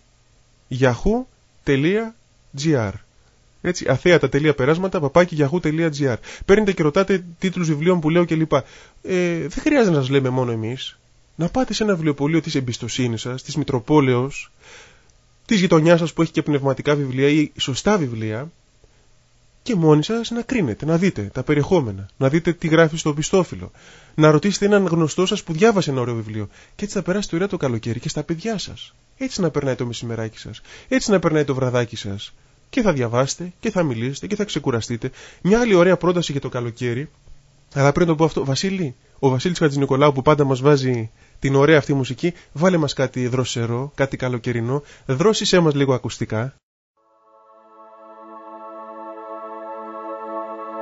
yahoo.gr. Έτσι, αθέατα τελεία περάσματα παπάκι yahoo.gr. Παίρνετε και ρωτάτε τίτλους βιβλίων που λέω κλπ. Ε, δεν χρειάζεται να σας λέμε μόνο εμείς. Να πάτε σε ένα βιβλιοπωλείο της εμπιστοσύνης σας, της Μητροπόλεως, της γειτονιάς σας που έχει και πνευματικά βιβλία ή σωστά βιβλία και μόνοι σας να κρίνετε, να δείτε τα περιεχόμενα, να δείτε τι γράφει στο πιστόφυλλο, να ρωτήσετε έναν γνωστό σας που διάβασε ένα ωραίο βιβλίο και έτσι θα περάσετε ωραία το καλοκαίρι και στα παιδιά σας. Έτσι να περνάει το μεσημεράκι σας, έτσι να περνάει το βραδάκι σας και θα διαβάσετε και θα μιλήσετε και θα ξεκουραστείτε. Μια άλλη ωραία πρόταση για το καλοκαίρι, αλλά πριν το πω αυτό, Βασίλη, ο Βασίλης Χατζηνικολάου που πάντα μας βάζει την ωραία αυτή μουσική, βάλε μας κάτι δροσερό, κάτι καλοκαιρινό, δρόσισέ μας λίγο ακουστικά.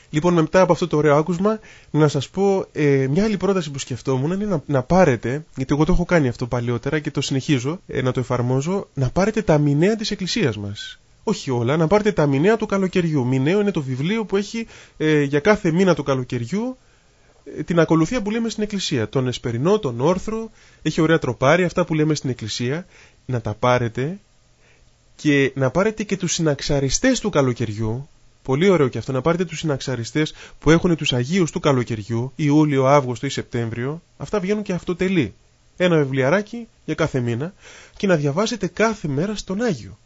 Λοιπόν, μετά από αυτό το ωραίο άκουσμα, να σας πω ε, μια άλλη πρόταση που σκεφτόμουν είναι να, να πάρετε, γιατί εγώ το έχω κάνει αυτό παλιότερα και το συνεχίζω ε, να το εφαρμόζω, να πάρετε τα μηνέα της εκκλησίας μας. Όχι όλα, να πάρετε τα μηνέα του καλοκαιριού. Μηναίο είναι το βιβλίο που έχει ε, για κάθε μήνα του καλοκαιριού ε, την ακολουθία που λέμε στην εκκλησία. Τον εσπερινό, τον όρθρο, έχει ωραία τροπάρια, αυτά που λέμε στην εκκλησία. Να τα πάρετε και να πάρετε και τους συναξαριστές του καλοκαιριού. Πολύ ωραίο και αυτό, να πάρετε τους συναξαριστές που έχουν τους Αγίους του καλοκαιριού, Ιούλιο, Αύγουστο ή Σεπτέμβριο. Αυτά βγαίνουν και αυτοτελή. Ένα βιβλιαράκι για κάθε μήνα και να διαβάζετε κάθε μέρα στον Άγιο.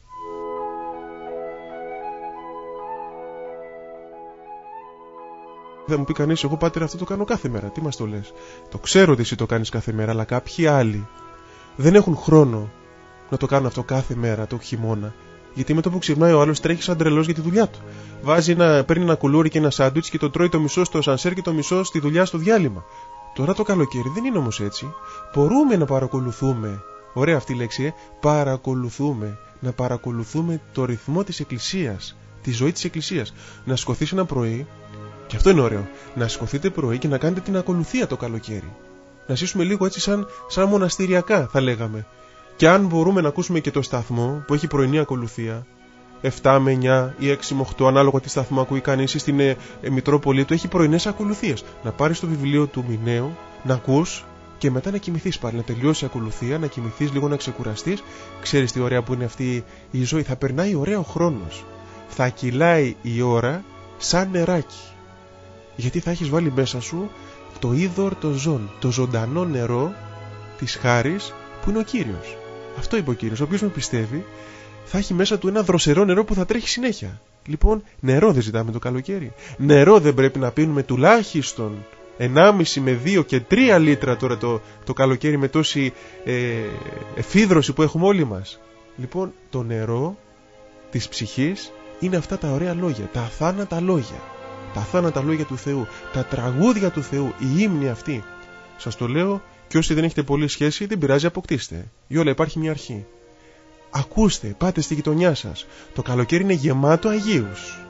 Θα μου πει κανείς, εγώ πάτερ αυτό το κάνω κάθε μέρα. Τι μας το λες? Το ξέρω ότι εσύ το κάνεις κάθε μέρα, αλλά κάποιοι άλλοι δεν έχουν χρόνο να το κάνουν αυτό κάθε μέρα το χειμώνα. Γιατί με το που ξυπνάει ο άλλος τρέχει σαν τρελός για τη δουλειά του. Βάζει ένα, παίρνει ένα κουλούρι και ένα σάντουιτς και το τρώει το μισό στο σανσέρ και το μισό στη δουλειά στο διάλειμμα. Τώρα το καλοκαίρι δεν είναι όμως έτσι. Μπορούμε να παρακολουθούμε, ωραία αυτή η λέξη, ε, παρακολουθούμε, να παρακολουθούμε το ρυθμό της Εκκλησίας, τη ζωή της Εκκλησίας. Να σηκωθείς ένα πρωί, και αυτό είναι ωραίο, να σηκωθείτε πρωί και να κάνετε την ακολουθία το καλοκαίρι. Να ζήσουμε λίγο έτσι σαν, σαν μοναστηριακά θα λέγαμε. Και αν μπορούμε να ακούσουμε και το σταθμό που έχει πρωινή ακολουθία, επτά με εννιά ή έξι με οκτώ, ανάλογα τι σταθμό ακούει κανείς, ή στην ε, ε, Μητρόπολη του, έχει πρωινές ακολουθίες. Να πάρεις το βιβλίο του μηναίου, να ακούς και μετά να κοιμηθείς πάλι. Να τελειώσει η ακολουθία, να κοιμηθείς λίγο, να ξεκουραστείς. Ξέρεις τι ωραία που είναι αυτή η ζωή. Θα περνάει ωραία ο χρόνος. Θα κυλάει η ώρα σαν νεράκι. Γιατί θα έχεις βάλει μέσα σου το είδωρ το ζών, το ζωντανό νερό της χάρης που είναι ο Κύριος. Αυτό είπε ο Κύριος. Όποιος με πιστεύει θα έχει μέσα του ένα δροσερό νερό που θα τρέχει συνέχεια. Λοιπόν, νερό δεν ζητάμε το καλοκαίρι. Νερό δεν πρέπει να πίνουμε τουλάχιστον ενάμιση με δύο και τρία λίτρα τώρα το, το καλοκαίρι με τόση ε, εφίδρωση που έχουμε όλοι μας. Λοιπόν, το νερό της ψυχής είναι αυτά τα ωραία λόγια, τα αθάνατα λόγια. Τα αθάνατα λόγια του Θεού, τα τραγούδια του Θεού, η ύμνη αυτή. Σας το λέω, και όσοι δεν έχετε πολύ σχέση, δεν πειράζει, αποκτήστε. Για όλα υπάρχει μια αρχή. Ακούστε, πάτε στη γειτονιά σας. Το καλοκαίρι είναι γεμάτο Αγίους.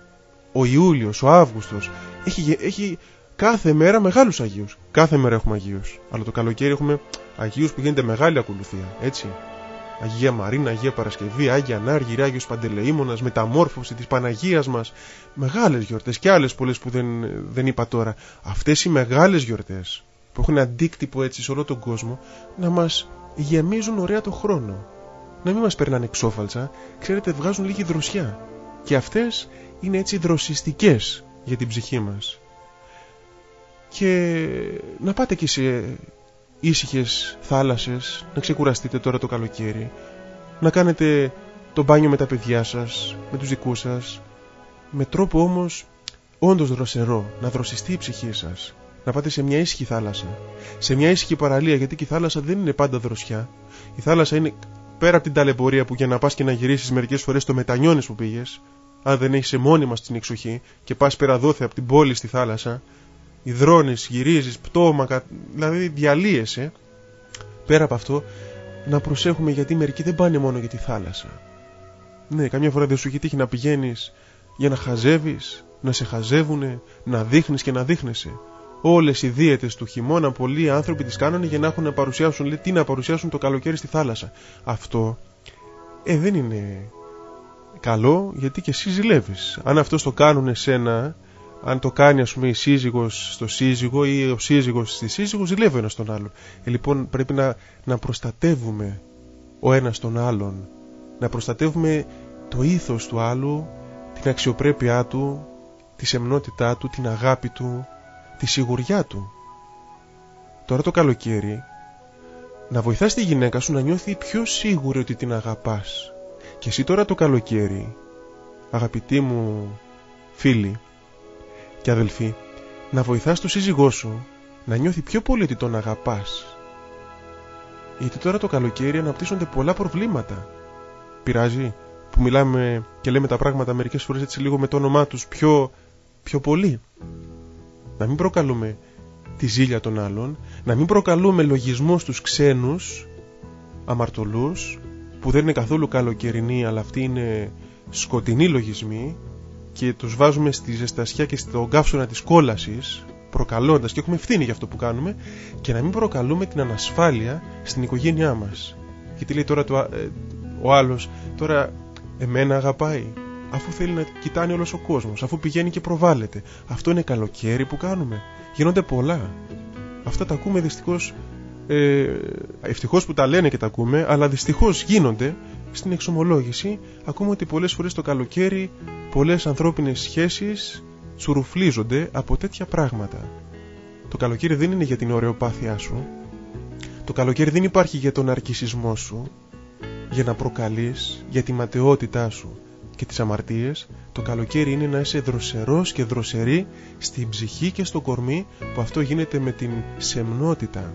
Ο Ιούλιος, ο Αύγουστος, έχει, έχει κάθε μέρα μεγάλους Αγίους. Κάθε μέρα έχουμε Αγίους. Αλλά το καλοκαίρι έχουμε Αγίους που γίνεται μεγάλη ακολουθία, έτσι. Αγία Μαρίνα, Αγία Παρασκευή, Άγια Ανάργυρα, Άγιος Παντελεήμονας, Μεταμόρφωση της Παναγίας μας. Μεγάλες γιορτές και άλλες πολλές που δεν, δεν είπα τώρα. Αυτές οι μεγάλες γιορτές που έχουν αντίκτυπο έτσι σε όλο τον κόσμο να μας γεμίζουν ωραία το χρόνο. Να μην μας περνάνε εξόφαλτσα, ξέρετε, βγάζουν λίγη δροσιά. Και αυτές είναι έτσι δροσιστικές για την ψυχή μας. Και να πάτε και σε ήσυχες θάλασσες, να ξεκουραστείτε τώρα το καλοκαίρι, να κάνετε το μπάνιο με τα παιδιά σας, με τους δικούς σας, με τρόπο όμως όντως δροσερό, να δροσιστεί η ψυχή σας. Να πάτε σε μια ήσυχη θάλασσα, σε μια ήσυχη παραλία, γιατί και η θάλασσα δεν είναι πάντα δροσιά. Η θάλασσα είναι πέρα από την ταλαιπωρία που για να πας και να γυρίσεις μερικές φορές το μετανιώνεις που πήγες, αν δεν έχεις μόνιμα στην εξοχή και πας πέρα δόθε από την πόλη στη θάλασσα, υδρώνεις, γυρίζεις, πτώμα, δηλαδή διαλύεσαι. Πέρα από αυτό, να προσέχουμε, γιατί μερικοί δεν πάνε μόνο για τη θάλασσα. Ναι, καμιά φορά δεν σου έχει τύχει να πηγαίνεις για να χαζεύεις, να σε χαζεύουνε, να δείχνεις και να δείχνεσαι. Όλες οι δίαιτες του χειμώνα πολλοί άνθρωποι τις κάνανε για να έχουν να παρουσιάσουν, λέει, τι να παρουσιάσουν το καλοκαίρι στη θάλασσα. Αυτό ε, δεν είναι καλό, γιατί και εσύ ζηλεύεις. Αν αυτό το κάνουν εσένα, αν το κάνει ας πούμε η σύζυγος στο σύζυγο ή ο σύζυγος στη σύζυγο, ζηλεύει ένας τον άλλον. Ε, λοιπόν πρέπει να, να προστατεύουμε ο ένας τον άλλον, να προστατεύουμε το ήθος του άλλου, την αξιοπρέπειά του, τη σεμνότητά του, την αγάπη του, τη σιγουριά του. Τώρα το καλοκαίρι να βοηθάς τη γυναίκα σου να νιώθει πιο σίγουρη ότι την αγαπάς. Και εσύ τώρα το καλοκαίρι, αγαπητοί μου φίλοι και αδελφοί, να βοηθάς τον σύζυγό σου να νιώθει πιο πολύ ότι τον αγαπάς. Γιατί τώρα το καλοκαίρι αναπτύσσονται πολλά προβλήματα. Πειράζει που μιλάμε και λέμε τα πράγματα μερικές φορές έτσι λίγο με το όνομά τους πιο, πιο πολύ. Να μην προκαλούμε τη ζήλια των άλλων, να μην προκαλούμε λογισμό στους ξένους αμαρτωλούς που δεν είναι καθόλου καλοκαιρινοί, αλλά αυτοί είναι σκοτεινοί λογισμοί, και τους βάζουμε στη ζεστασιά και στον καύσωνα της κόλασης, προκαλώντας, και έχουμε ευθύνη για αυτό που κάνουμε, και να μην προκαλούμε την ανασφάλεια στην οικογένειά μας. Γιατί λέει τώρα το, ε, ο άλλος, τώρα εμένα αγαπάει, αφού θέλει να κοιτάνει όλος ο κόσμος, αφού πηγαίνει και προβάλλεται. Αυτό είναι καλοκαίρι που κάνουμε? Γίνονται πολλά. Αυτά τα ακούμε δυστυχώς, ε, ευτυχώς που τα λένε και τα ακούμε, αλλά δυστυχώς γίνονται. Στην εξομολόγηση ακούμε ότι πολλές φορές το καλοκαίρι πολλές ανθρώπινες σχέσεις τσουρουφλίζονται από τέτοια πράγματα. Το καλοκαίρι δεν είναι για την ωρεοπάθειά σου. Το καλοκαίρι δεν υπάρχει για τον αρκισισμό σου, για να προκαλείς, για τη ματαιότητά σου και τις αμαρτίες. Το καλοκαίρι είναι να είσαι δροσερός και δροσερή στην ψυχή και στο κορμί, που αυτό γίνεται με την σεμνότητα,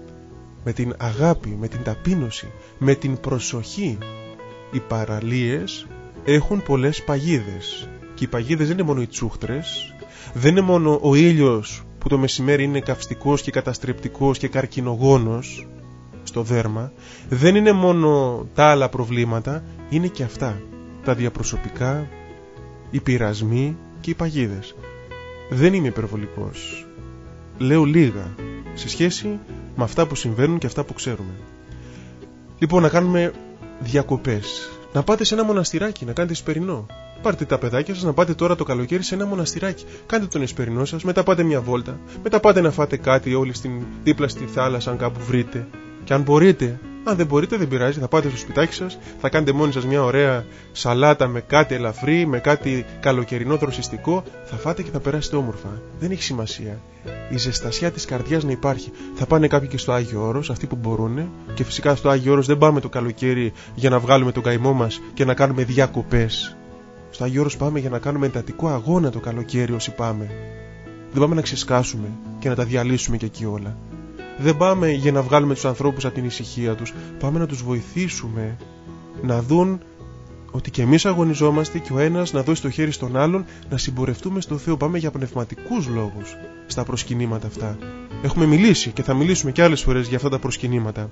με την αγάπη, με την ταπείνωση, με την προσοχή. Οι παραλίες έχουν πολλές παγίδες, και οι παγίδες δεν είναι μόνο οι τσούχτρες, δεν είναι μόνο ο ήλιος που το μεσημέρι είναι καυστικός και καταστρεπτικός και καρκινογόνος στο δέρμα, δεν είναι μόνο τα άλλα προβλήματα, είναι και αυτά, τα διαπροσωπικά, οι πειρασμοί και οι παγίδες. Δεν είμαι υπερβολικός, λέω λίγα σε σχέση με αυτά που συμβαίνουν και αυτά που ξέρουμε. Λοιπόν, να κάνουμε διακοπές, να πάτε σε ένα μοναστηράκι, να κάνετε εσπερινό. Πάρτε τα παιδάκια σας να πάτε τώρα το καλοκαίρι σε ένα μοναστηράκι. Κάντε τον εσπερινό σας, μετά πάτε μια βόλτα, μετά πάτε να φάτε κάτι όλοι στην, δίπλα στη θάλασσα, αν κάπου βρείτε. Και αν μπορείτε, αν δεν μπορείτε, δεν πειράζει, θα πάτε στο σπιτάκι σας, θα κάνετε μόνοι σας μια ωραία σαλάτα με κάτι ελαφρύ, με κάτι καλοκαιρινό δροσιστικό, θα φάτε και θα περάσετε όμορφα. Δεν έχει σημασία. Η ζεστασιά της καρδιάς να υπάρχει. Θα πάνε κάποιοι και στο Άγιο Όρος, αυτοί που μπορούν, και φυσικά στο Άγιο Όρος δεν πάμε το καλοκαίρι για να βγάλουμε τον καημό μας και να κάνουμε διακοπές. Στο Άγιο Όρος πάμε για να κάνουμε εντατικό αγώνα το καλοκαίρι όσοι πάμε. Δεν πάμε να ξεσκάσουμε και να τα διαλύσουμε και εκεί όλα. Δεν πάμε για να βγάλουμε τους ανθρώπους από την ησυχία τους. Πάμε να τους βοηθήσουμε να δουν ότι και εμείς αγωνιζόμαστε, και ο ένας να δώσει το χέρι στον άλλον, να συμπορευτούμε στο Θεό. Πάμε για πνευματικούς λόγους στα προσκυνήματα αυτά. Έχουμε μιλήσει και θα μιλήσουμε και άλλες φορές για αυτά τα προσκυνήματα.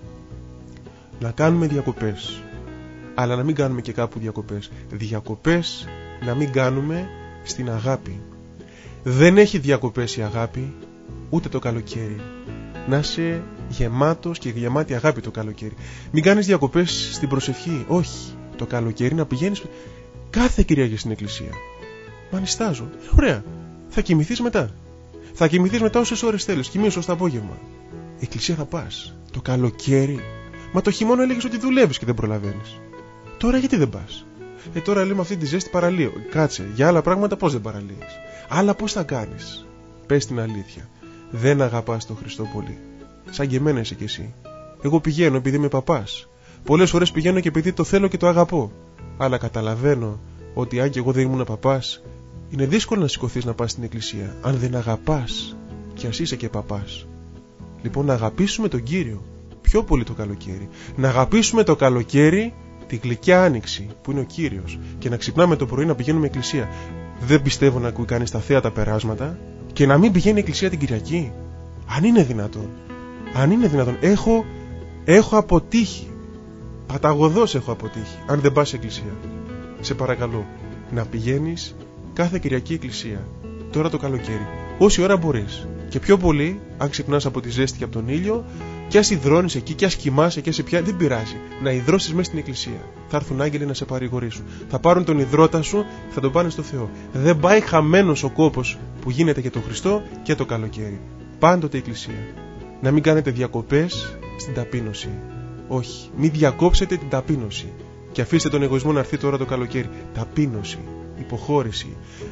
Να κάνουμε διακοπές, αλλά να μην κάνουμε και κάπου διακοπές. Διακοπές να μην κάνουμε στην αγάπη. Δεν έχει διακοπές η αγάπη, ούτε το καλοκαίρι. Να είσαι γεμάτος και γεμάτη αγάπη το καλοκαίρι. Μην κάνεις διακοπές στην προσευχή. Όχι. Το καλοκαίρι να πηγαίνεις κάθε Κυριακή στην εκκλησία. Μα νηστάζω. Ε, ωραία. Θα κοιμηθείς μετά. Θα κοιμηθείς μετά όσες ώρες θέλεις. Κοιμήσου ως το απόγευμα. Εκκλησία θα πας. Το καλοκαίρι. Μα το χειμώνα έλεγες ότι δουλεύεις και δεν προλαβαίνεις. Τώρα γιατί δεν πας? Ε, τώρα λέμε αυτή τη ζέστη παραλύω. Κάτσε. Για άλλα πράγματα πώς δεν παραλύεις? Άλλα πώς θα κάνεις? Πες την αλήθεια. Δεν αγαπάς τον Χριστό πολύ. Σαν και εμένα είσαι κι εσύ. Εγώ πηγαίνω επειδή είμαι παπάς. Πολλές φορές πηγαίνω και επειδή το θέλω και το αγαπώ. Αλλά καταλαβαίνω ότι αν και εγώ δεν ήμουν παπάς, είναι δύσκολο να σηκωθείς να πας στην εκκλησία αν δεν αγαπάς, κι ας είσαι και παπάς. Λοιπόν, να αγαπήσουμε τον Κύριο πιο πολύ το καλοκαίρι. Να αγαπήσουμε το καλοκαίρι τη γλυκιά άνοιξη που είναι ο Κύριος, και να ξυπνάμε το πρωί να πηγαίνουμε εκκλησία. Δεν πιστεύω να ακούει κανείς τα θέα περάσματα και να μην πηγαίνει εκκλησία την Κυριακή. Αν είναι δυνατόν. Αν είναι δυνατόν. Έχω, έχω αποτύχει. Παταγωδώς έχω αποτύχει. Αν δεν πας εκκλησία. Σε παρακαλώ να πηγαίνεις κάθε Κυριακή εκκλησία. Τώρα το καλοκαίρι. Όση ώρα μπορείς. Και πιο πολύ αν ξυπνάς από τη ζέστη και από τον ήλιο, και ας υδρώνεις εκεί, και ας κοιμάσαι, και ας σε πια. Δεν πειράζει. Να υδρώσεις μέσα στην εκκλησία. Θα έρθουν άγγελοι να σε παρηγορήσουν. Θα πάρουν τον υδρότα σου, θα τον πάνε στο Θεό. Δεν πάει χαμένος ο κόπος που γίνεται για τον Χριστό και το καλοκαίρι. Πάντοτε εκκλησία. Να μην κάνετε διακοπές στην ταπείνωση. Όχι. Μην διακόψετε την ταπείνωση. Και αφήστε τον εγωισμό να έρθει τώρα το καλοκαίρι. Ταπείνωση. Υποχώρηση.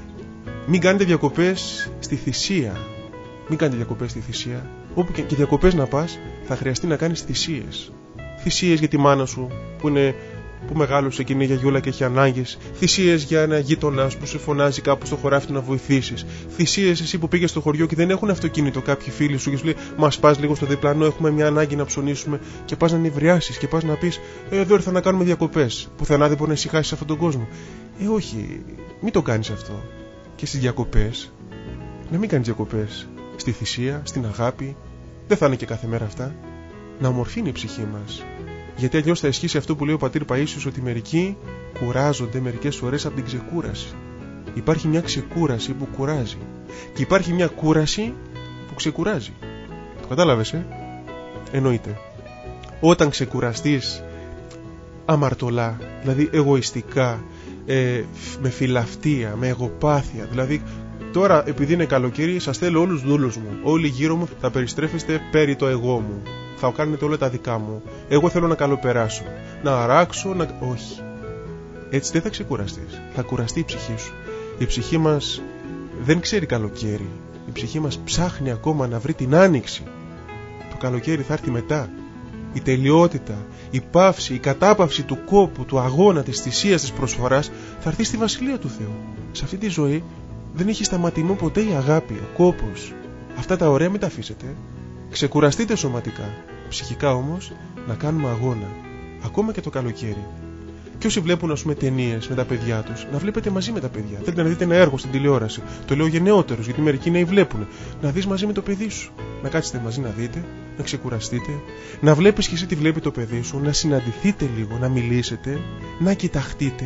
Μην κάνετε διακοπές στη θυσία. Μην κάνετε διακοπές στη θυσία. Όπου και διακοπές να πας, θα χρειαστεί να κάνεις θυσίες. Θυσίες για τη μάνα σου που, είναι, που μεγάλωσε και είναι γιαγιούλα και έχει ανάγκες. Θυσίες για ένα γείτονα που σε φωνάζει κάπου στο χωράφι του να βοηθήσεις. Θυσίες εσύ που πήγες στο χωριό και δεν έχουν αυτοκίνητο κάποιοι φίλοι σου και σου λέει: μας πας λίγο στο διπλανό, έχουμε μια ανάγκη να ψωνίσουμε. Και πας να νευριάσεις και πας να πεις: ε, εδώ ήρθα να κάνουμε διακοπές. Πουθενά δεν μπορεί να ησυχάσεις αυτόν τον κόσμο. Ε, όχι, μην το κάνεις αυτό. Και στις διακοπές, να μην κάνεις διακοπές. Στη θυσία, στην αγάπη. Δεν θα είναι και κάθε μέρα αυτά. Να ομορφύνει η ψυχή μας. Γιατί αλλιώς θα ισχύσει αυτό που λέει ο πατήρ Παΐσιος, ότι μερικοί κουράζονται μερικές φορές από την ξεκούραση. Υπάρχει μια ξεκούραση που κουράζει. Και υπάρχει μια κούραση που ξεκουράζει. Το κατάλαβες, ε? Εννοείται. Όταν ξεκουραστείς αμαρτωλά, δηλαδή εγωιστικά, ε, με φιλαυτία, με εγωπάθεια, δηλαδή τώρα επειδή είναι καλοκαίρι σας θέλω όλους δούλους μου, όλοι γύρω μου θα περιστρέφεστε περί το εγώ μου, θα κάνετε όλα τα δικά μου, εγώ θέλω να καλοπεράσω, να αράξω, να... όχι, έτσι δεν θα ξεκουραστείς, θα κουραστεί η ψυχή σου. Η ψυχή μας δεν ξέρει καλοκαίρι, η ψυχή μας ψάχνει ακόμα να βρει την άνοιξη. Το καλοκαίρι θα έρθει μετά. Η τελειότητα, η παύση, η κατάπαυση του κόπου, του αγώνα, της θυσίας, της προσφοράς θα έρθει στη Βασιλεία του Θεού. Σε αυτή τη ζωή δεν έχει σταματημό ποτέ η αγάπη, ο κόπος. Αυτά τα ωραία μην τα αφήσετε. Ξεκουραστείτε σωματικά. Ψυχικά όμως να κάνουμε αγώνα. Ακόμα και το καλοκαίρι. Και όσοι βλέπουν, ας πούμε, ταινίες με τα παιδιά τους, να βλέπετε μαζί με τα παιδιά. Θέλετε να δείτε ένα έργο στην τηλεόραση. Το λέω γενναιότερος, γιατί μερικοί νέοι βλέπουν. Να δεις μαζί με το παιδί σου. Να κάτσετε μαζί να δείτε, να ξεκουραστείτε. Να βλέπεις και εσύ τι βλέπει το παιδί σου. Να συναντηθείτε λίγο, να μιλήσετε, να κοιταχτείτε.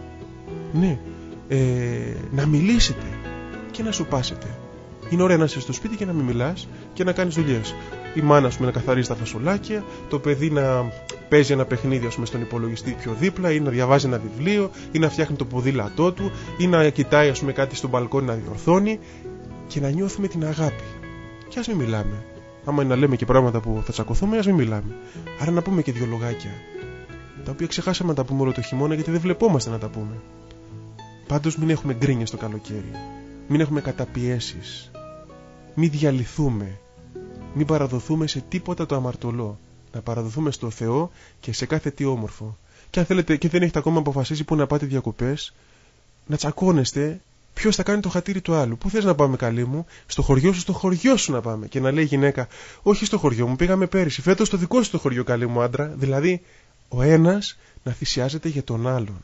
Ναι, ε, να μιλήσετε και να σου πάσετε. Είναι ωραία να είσαι στο σπίτι και να μην μιλάς και να κάνεις δουλειές. Η μάνα, ας πούμε, να καθαρίζει τα φασολάκια, το παιδί να παίζει ένα παιχνίδι, ας πούμε, στον υπολογιστή πιο δίπλα, ή να διαβάζει ένα βιβλίο, ή να φτιάχνει το ποδήλατό του, ή να κοιτάει, ας πούμε, κάτι στον μπαλκόνι να διορθώνει, και να νιώθουμε την αγάπη. Και ας μην μιλάμε. Άμα είναι να λέμε και πράγματα που θα τσακωθούμε, ας μην μιλάμε. Άρα να πούμε και δύο λογάκια, τα οποία ξεχάσαμε να τα πούμε όλο το χειμώνα γιατί δεν βλεπόμαστε να τα πούμε. Πάντως μην έχουμε γκρίνιες το καλοκαίρι. Μην έχουμε καταπιέσεις. Μην διαλυθούμε. Μην παραδοθούμε σε τίποτα το αμαρτωλό. Να παραδοθούμε στο Θεό και σε κάθε τι όμορφο. Και αν θέλετε και δεν έχετε ακόμα αποφασίσει πού να πάτε διακοπές, να τσακώνεστε ποιος θα κάνει το χατήρι του άλλου. Πού θες να πάμε, καλή μου? Στο χωριό σου, στο χωριό σου να πάμε. Και να λέει η γυναίκα, όχι στο χωριό μου, πήγαμε πέρυσι. Φέτος στο δικό σου το χωριό, καλή μου, άντρα. Δηλαδή, ο ένας να θυσιάζεται για τον άλλον.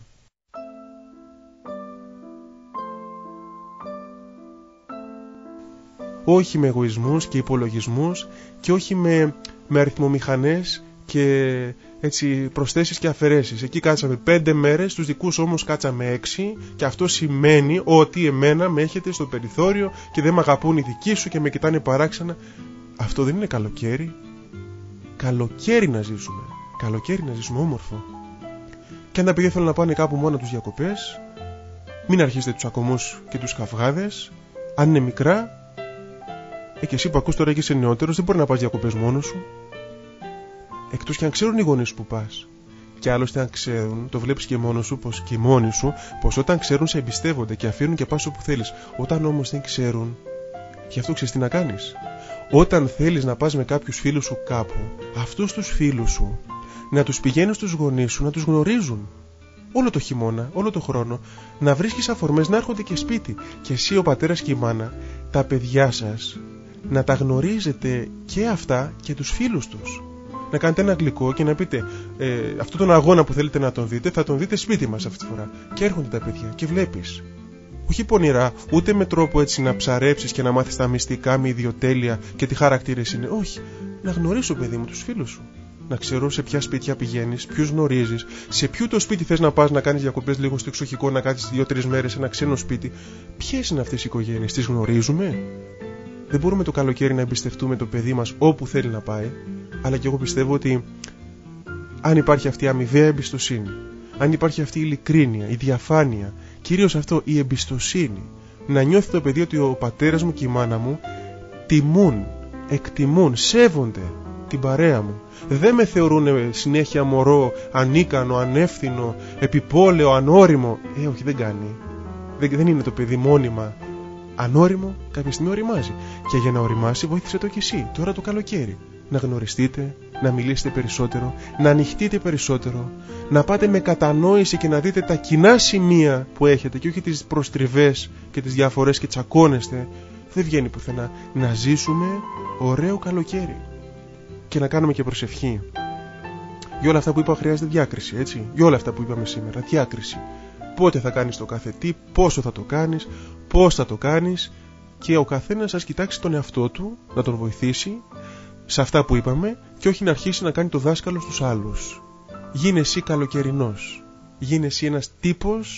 Όχι με εγωισμούς και υπολογισμούς και όχι με, με αριθμομηχανές και έτσι προσθέσεις και αφαιρέσεις. Εκεί κάτσαμε πέντε μέρες, τους δικούς όμως κάτσαμε έξι και αυτό σημαίνει ότι εμένα με έχετε στο περιθώριο και δεν με αγαπούν οι δικοί σου και με κοιτάνε παράξενα. Αυτό δεν είναι καλοκαίρι. Καλοκαίρι να ζήσουμε. Καλοκαίρι να ζήσουμε όμορφο. Και αν τα παιδιά θέλουν να πάνε κάπου μόνα τους διακοπές, μην αρχίσετε τους ακομούς και τους καυγάδες. Αν είναι μικρά, Ε, και εσύ που ακούς τώρα και είσαι νεότερος, δεν μπορεί να πας διακοπές μόνος σου. Εκτός και αν ξέρουν οι γονείς που πας. Και άλλωστε, αν ξέρουν, το βλέπεις και μόνος σου, πως και μόνοι σου, πως όταν ξέρουν σε εμπιστεύονται και αφήνουν και πας όπου θέλεις. Όταν όμως δεν ξέρουν, γι' αυτό ξέρεις τι να κάνεις. Όταν θέλεις να πας με κάποιους φίλους σου κάπου, αυτούς τους φίλους σου να τους πηγαίνεις στους γονείς σου, να τους γνωρίζουν. Όλο το χειμώνα, όλο το χρόνο, να βρίσκεις αφορμές να έρχονται και σπίτι. Και εσύ, ο πατέρας και η μάνα, τα παιδιά σας, να τα γνωρίζετε και αυτά και τους φίλους τους. Να κάνετε ένα γλυκό και να πείτε ε, αυτόν τον αγώνα που θέλετε να τον δείτε, θα τον δείτε σπίτι μας αυτή τη φορά. Και έρχονται τα παιδιά και βλέπεις. Όχι πονηρά, ούτε με τρόπο έτσι να ψαρέψεις και να μάθεις τα μυστικά με ιδιοτέλεια και τι χαρακτήρες είναι. Όχι, να γνωρίσω, παιδί μου, τους φίλους σου. Να ξέρω σε ποια σπίτια πηγαίνεις, ποιους γνωρίζεις, σε ποιο το σπίτι θες να πας να κάνεις διακοπές λίγο στο εξοχικό, να κάτσεις δύο-τρεις μέρες σε ένα ξένο σπίτι. Ποιες είναι αυτές οι οικογένειες, τις γνωρίζουμε? Δεν μπορούμε το καλοκαίρι να εμπιστευτούμε το παιδί μας όπου θέλει να πάει, αλλά και εγώ πιστεύω ότι αν υπάρχει αυτή η αμοιβαία εμπιστοσύνη, αν υπάρχει αυτή η ειλικρίνεια, η διαφάνεια, κυρίως αυτό, η εμπιστοσύνη, να νιώθει το παιδί ότι ο πατέρας μου και η μάνα μου τιμούν, εκτιμούν, σέβονται την παρέα μου. Δεν με θεωρούν συνέχεια μωρό, ανίκανο, ανεύθυνο, επιπόλαιο, ανώριμο. Ε, όχι, δεν κάνει. Δεν, δεν είναι το παιδί μόνιμα ανώριμο, κάποια στιγμή οριμάζει. Και για να οριμάσει, βοήθησε το κι εσύ, τώρα το καλοκαίρι. Να γνωριστείτε, να μιλήσετε περισσότερο, να ανοιχτείτε περισσότερο, να πάτε με κατανόηση και να δείτε τα κοινά σημεία που έχετε και όχι τις προστριβές και τις διαφορές και τσακώνεστε. Δεν βγαίνει πουθενά. Να ζήσουμε ωραίο καλοκαίρι. Και να κάνουμε και προσευχή. Για όλα αυτά που είπα χρειάζεται διάκριση, έτσι. Για όλα αυτά που είπαμε σήμερα, διάκριση. Πότε θα κάνεις το κάθε τι, πόσο θα το κάνεις, πώς θα το κάνεις, και ο καθένας σας κοιτάξει τον εαυτό του, να τον βοηθήσει σε αυτά που είπαμε και όχι να αρχίσει να κάνει το δάσκαλο στους άλλους. Γίνε εσύ καλοκαιρινός. Γίνε εσύ ένας τύπος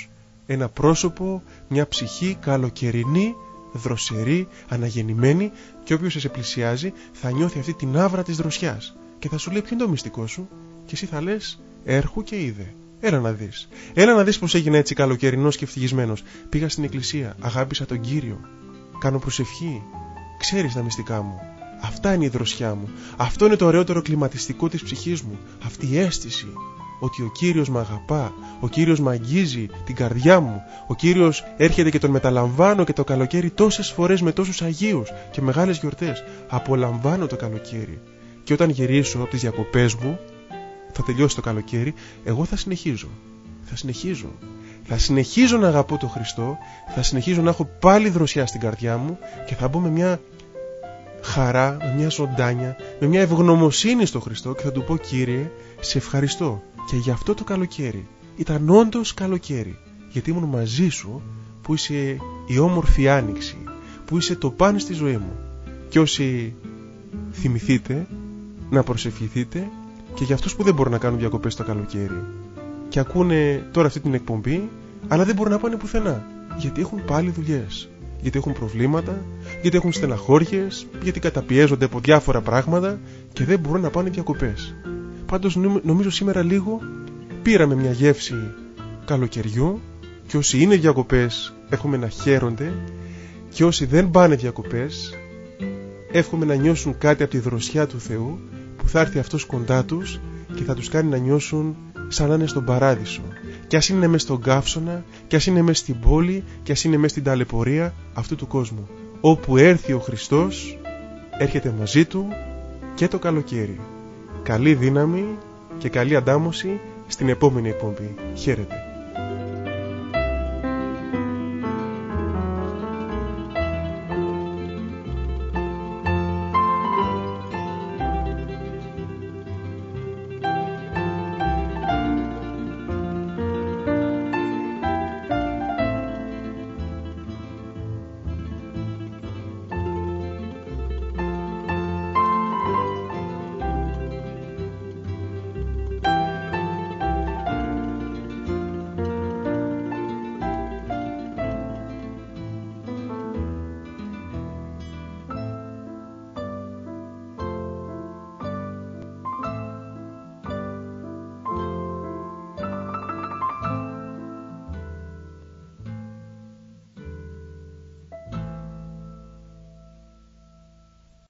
ένα πρόσωπο, μια ψυχή καλοκαιρινή, δροσερή, αναγεννημένη, και όποιος σε πλησιάζει θα νιώθει αυτή την άβρα της δροσιάς και θα σου λέει ποιο είναι το μυστικό σου, και εσύ θα λες έρχου και είδε. Έλα να δεις. Έλα να δεις πως έγινε έτσι καλοκαιρινός και ευτυχισμένος. Πήγα στην εκκλησία, αγάπησα τον Κύριο, κάνω προσευχή, ξέρεις τα μυστικά μου. Αυτά είναι η δροσιά μου. Αυτό είναι το ωραιότερο κλιματιστικό της ψυχής μου. Αυτή η αίσθηση ότι ο Κύριος με αγαπά, ο Κύριος με αγγίζει την καρδιά μου, ο Κύριος έρχεται και τον μεταλαμβάνω και το καλοκαίρι τόσες φορές με τόσους Αγίους και μεγάλες γιορτές. Απολαμβάνω το καλοκαίρι. Και όταν γυρίσω από τις διακοπές μου, θα τελειώσει το καλοκαίρι, εγώ θα συνεχίζω. Θα συνεχίζω. Θα συνεχίζω να αγαπώ τον Χριστό, θα συνεχίζω να έχω πάλι δροσιά στην καρδιά μου και θα μπω με μια χαρά, με μια ζωντάνια, με μια ευγνωμοσύνη στο Χριστό και θα του πω Κύριε, σε ευχαριστώ και για αυτό το καλοκαίρι. Ήταν όντως καλοκαίρι, γιατί ήμουν μαζί σου που είσαι η όμορφη άνοιξη, που είσαι το παν στη ζωή μου. Και όσοι θυμηθείτε, να προσευχηθείτε και για αυτούς που δεν μπορούν να κάνουν διακοπές το καλοκαίρι και ακούνε τώρα αυτή την εκπομπή, αλλά δεν μπορούν να πάνε πουθενά, γιατί έχουν πάλι δουλειές, γιατί έχουν προβλήματα, γιατί έχουν στεναχώριες, γιατί καταπιέζονται από διάφορα πράγματα και δεν μπορούν να πάνε διακοπές. Πάντως νομίζω σήμερα λίγο πήραμε μια γεύση καλοκαιριού και όσοι είναι διακοπές εύχομαι να χαίρονται και όσοι δεν πάνε διακοπές εύχομαι να νιώσουν κάτι από τη δροσιά του Θεού που θα έρθει αυτός κοντά τους και θα τους κάνει να νιώσουν σαν να είναι στον παράδεισο. Κι ας είναι μες στον καύσωνα, κι ας είναι μες στην πόλη, κι ας είναι μες στην ταλαιπωρία αυτού του κόσμου. Όπου έρθει ο Χριστός, έρχεται μαζί του και το καλοκαίρι. Καλή δύναμη και καλή αντάμωση στην επόμενη εκπομπή. Χαίρετε.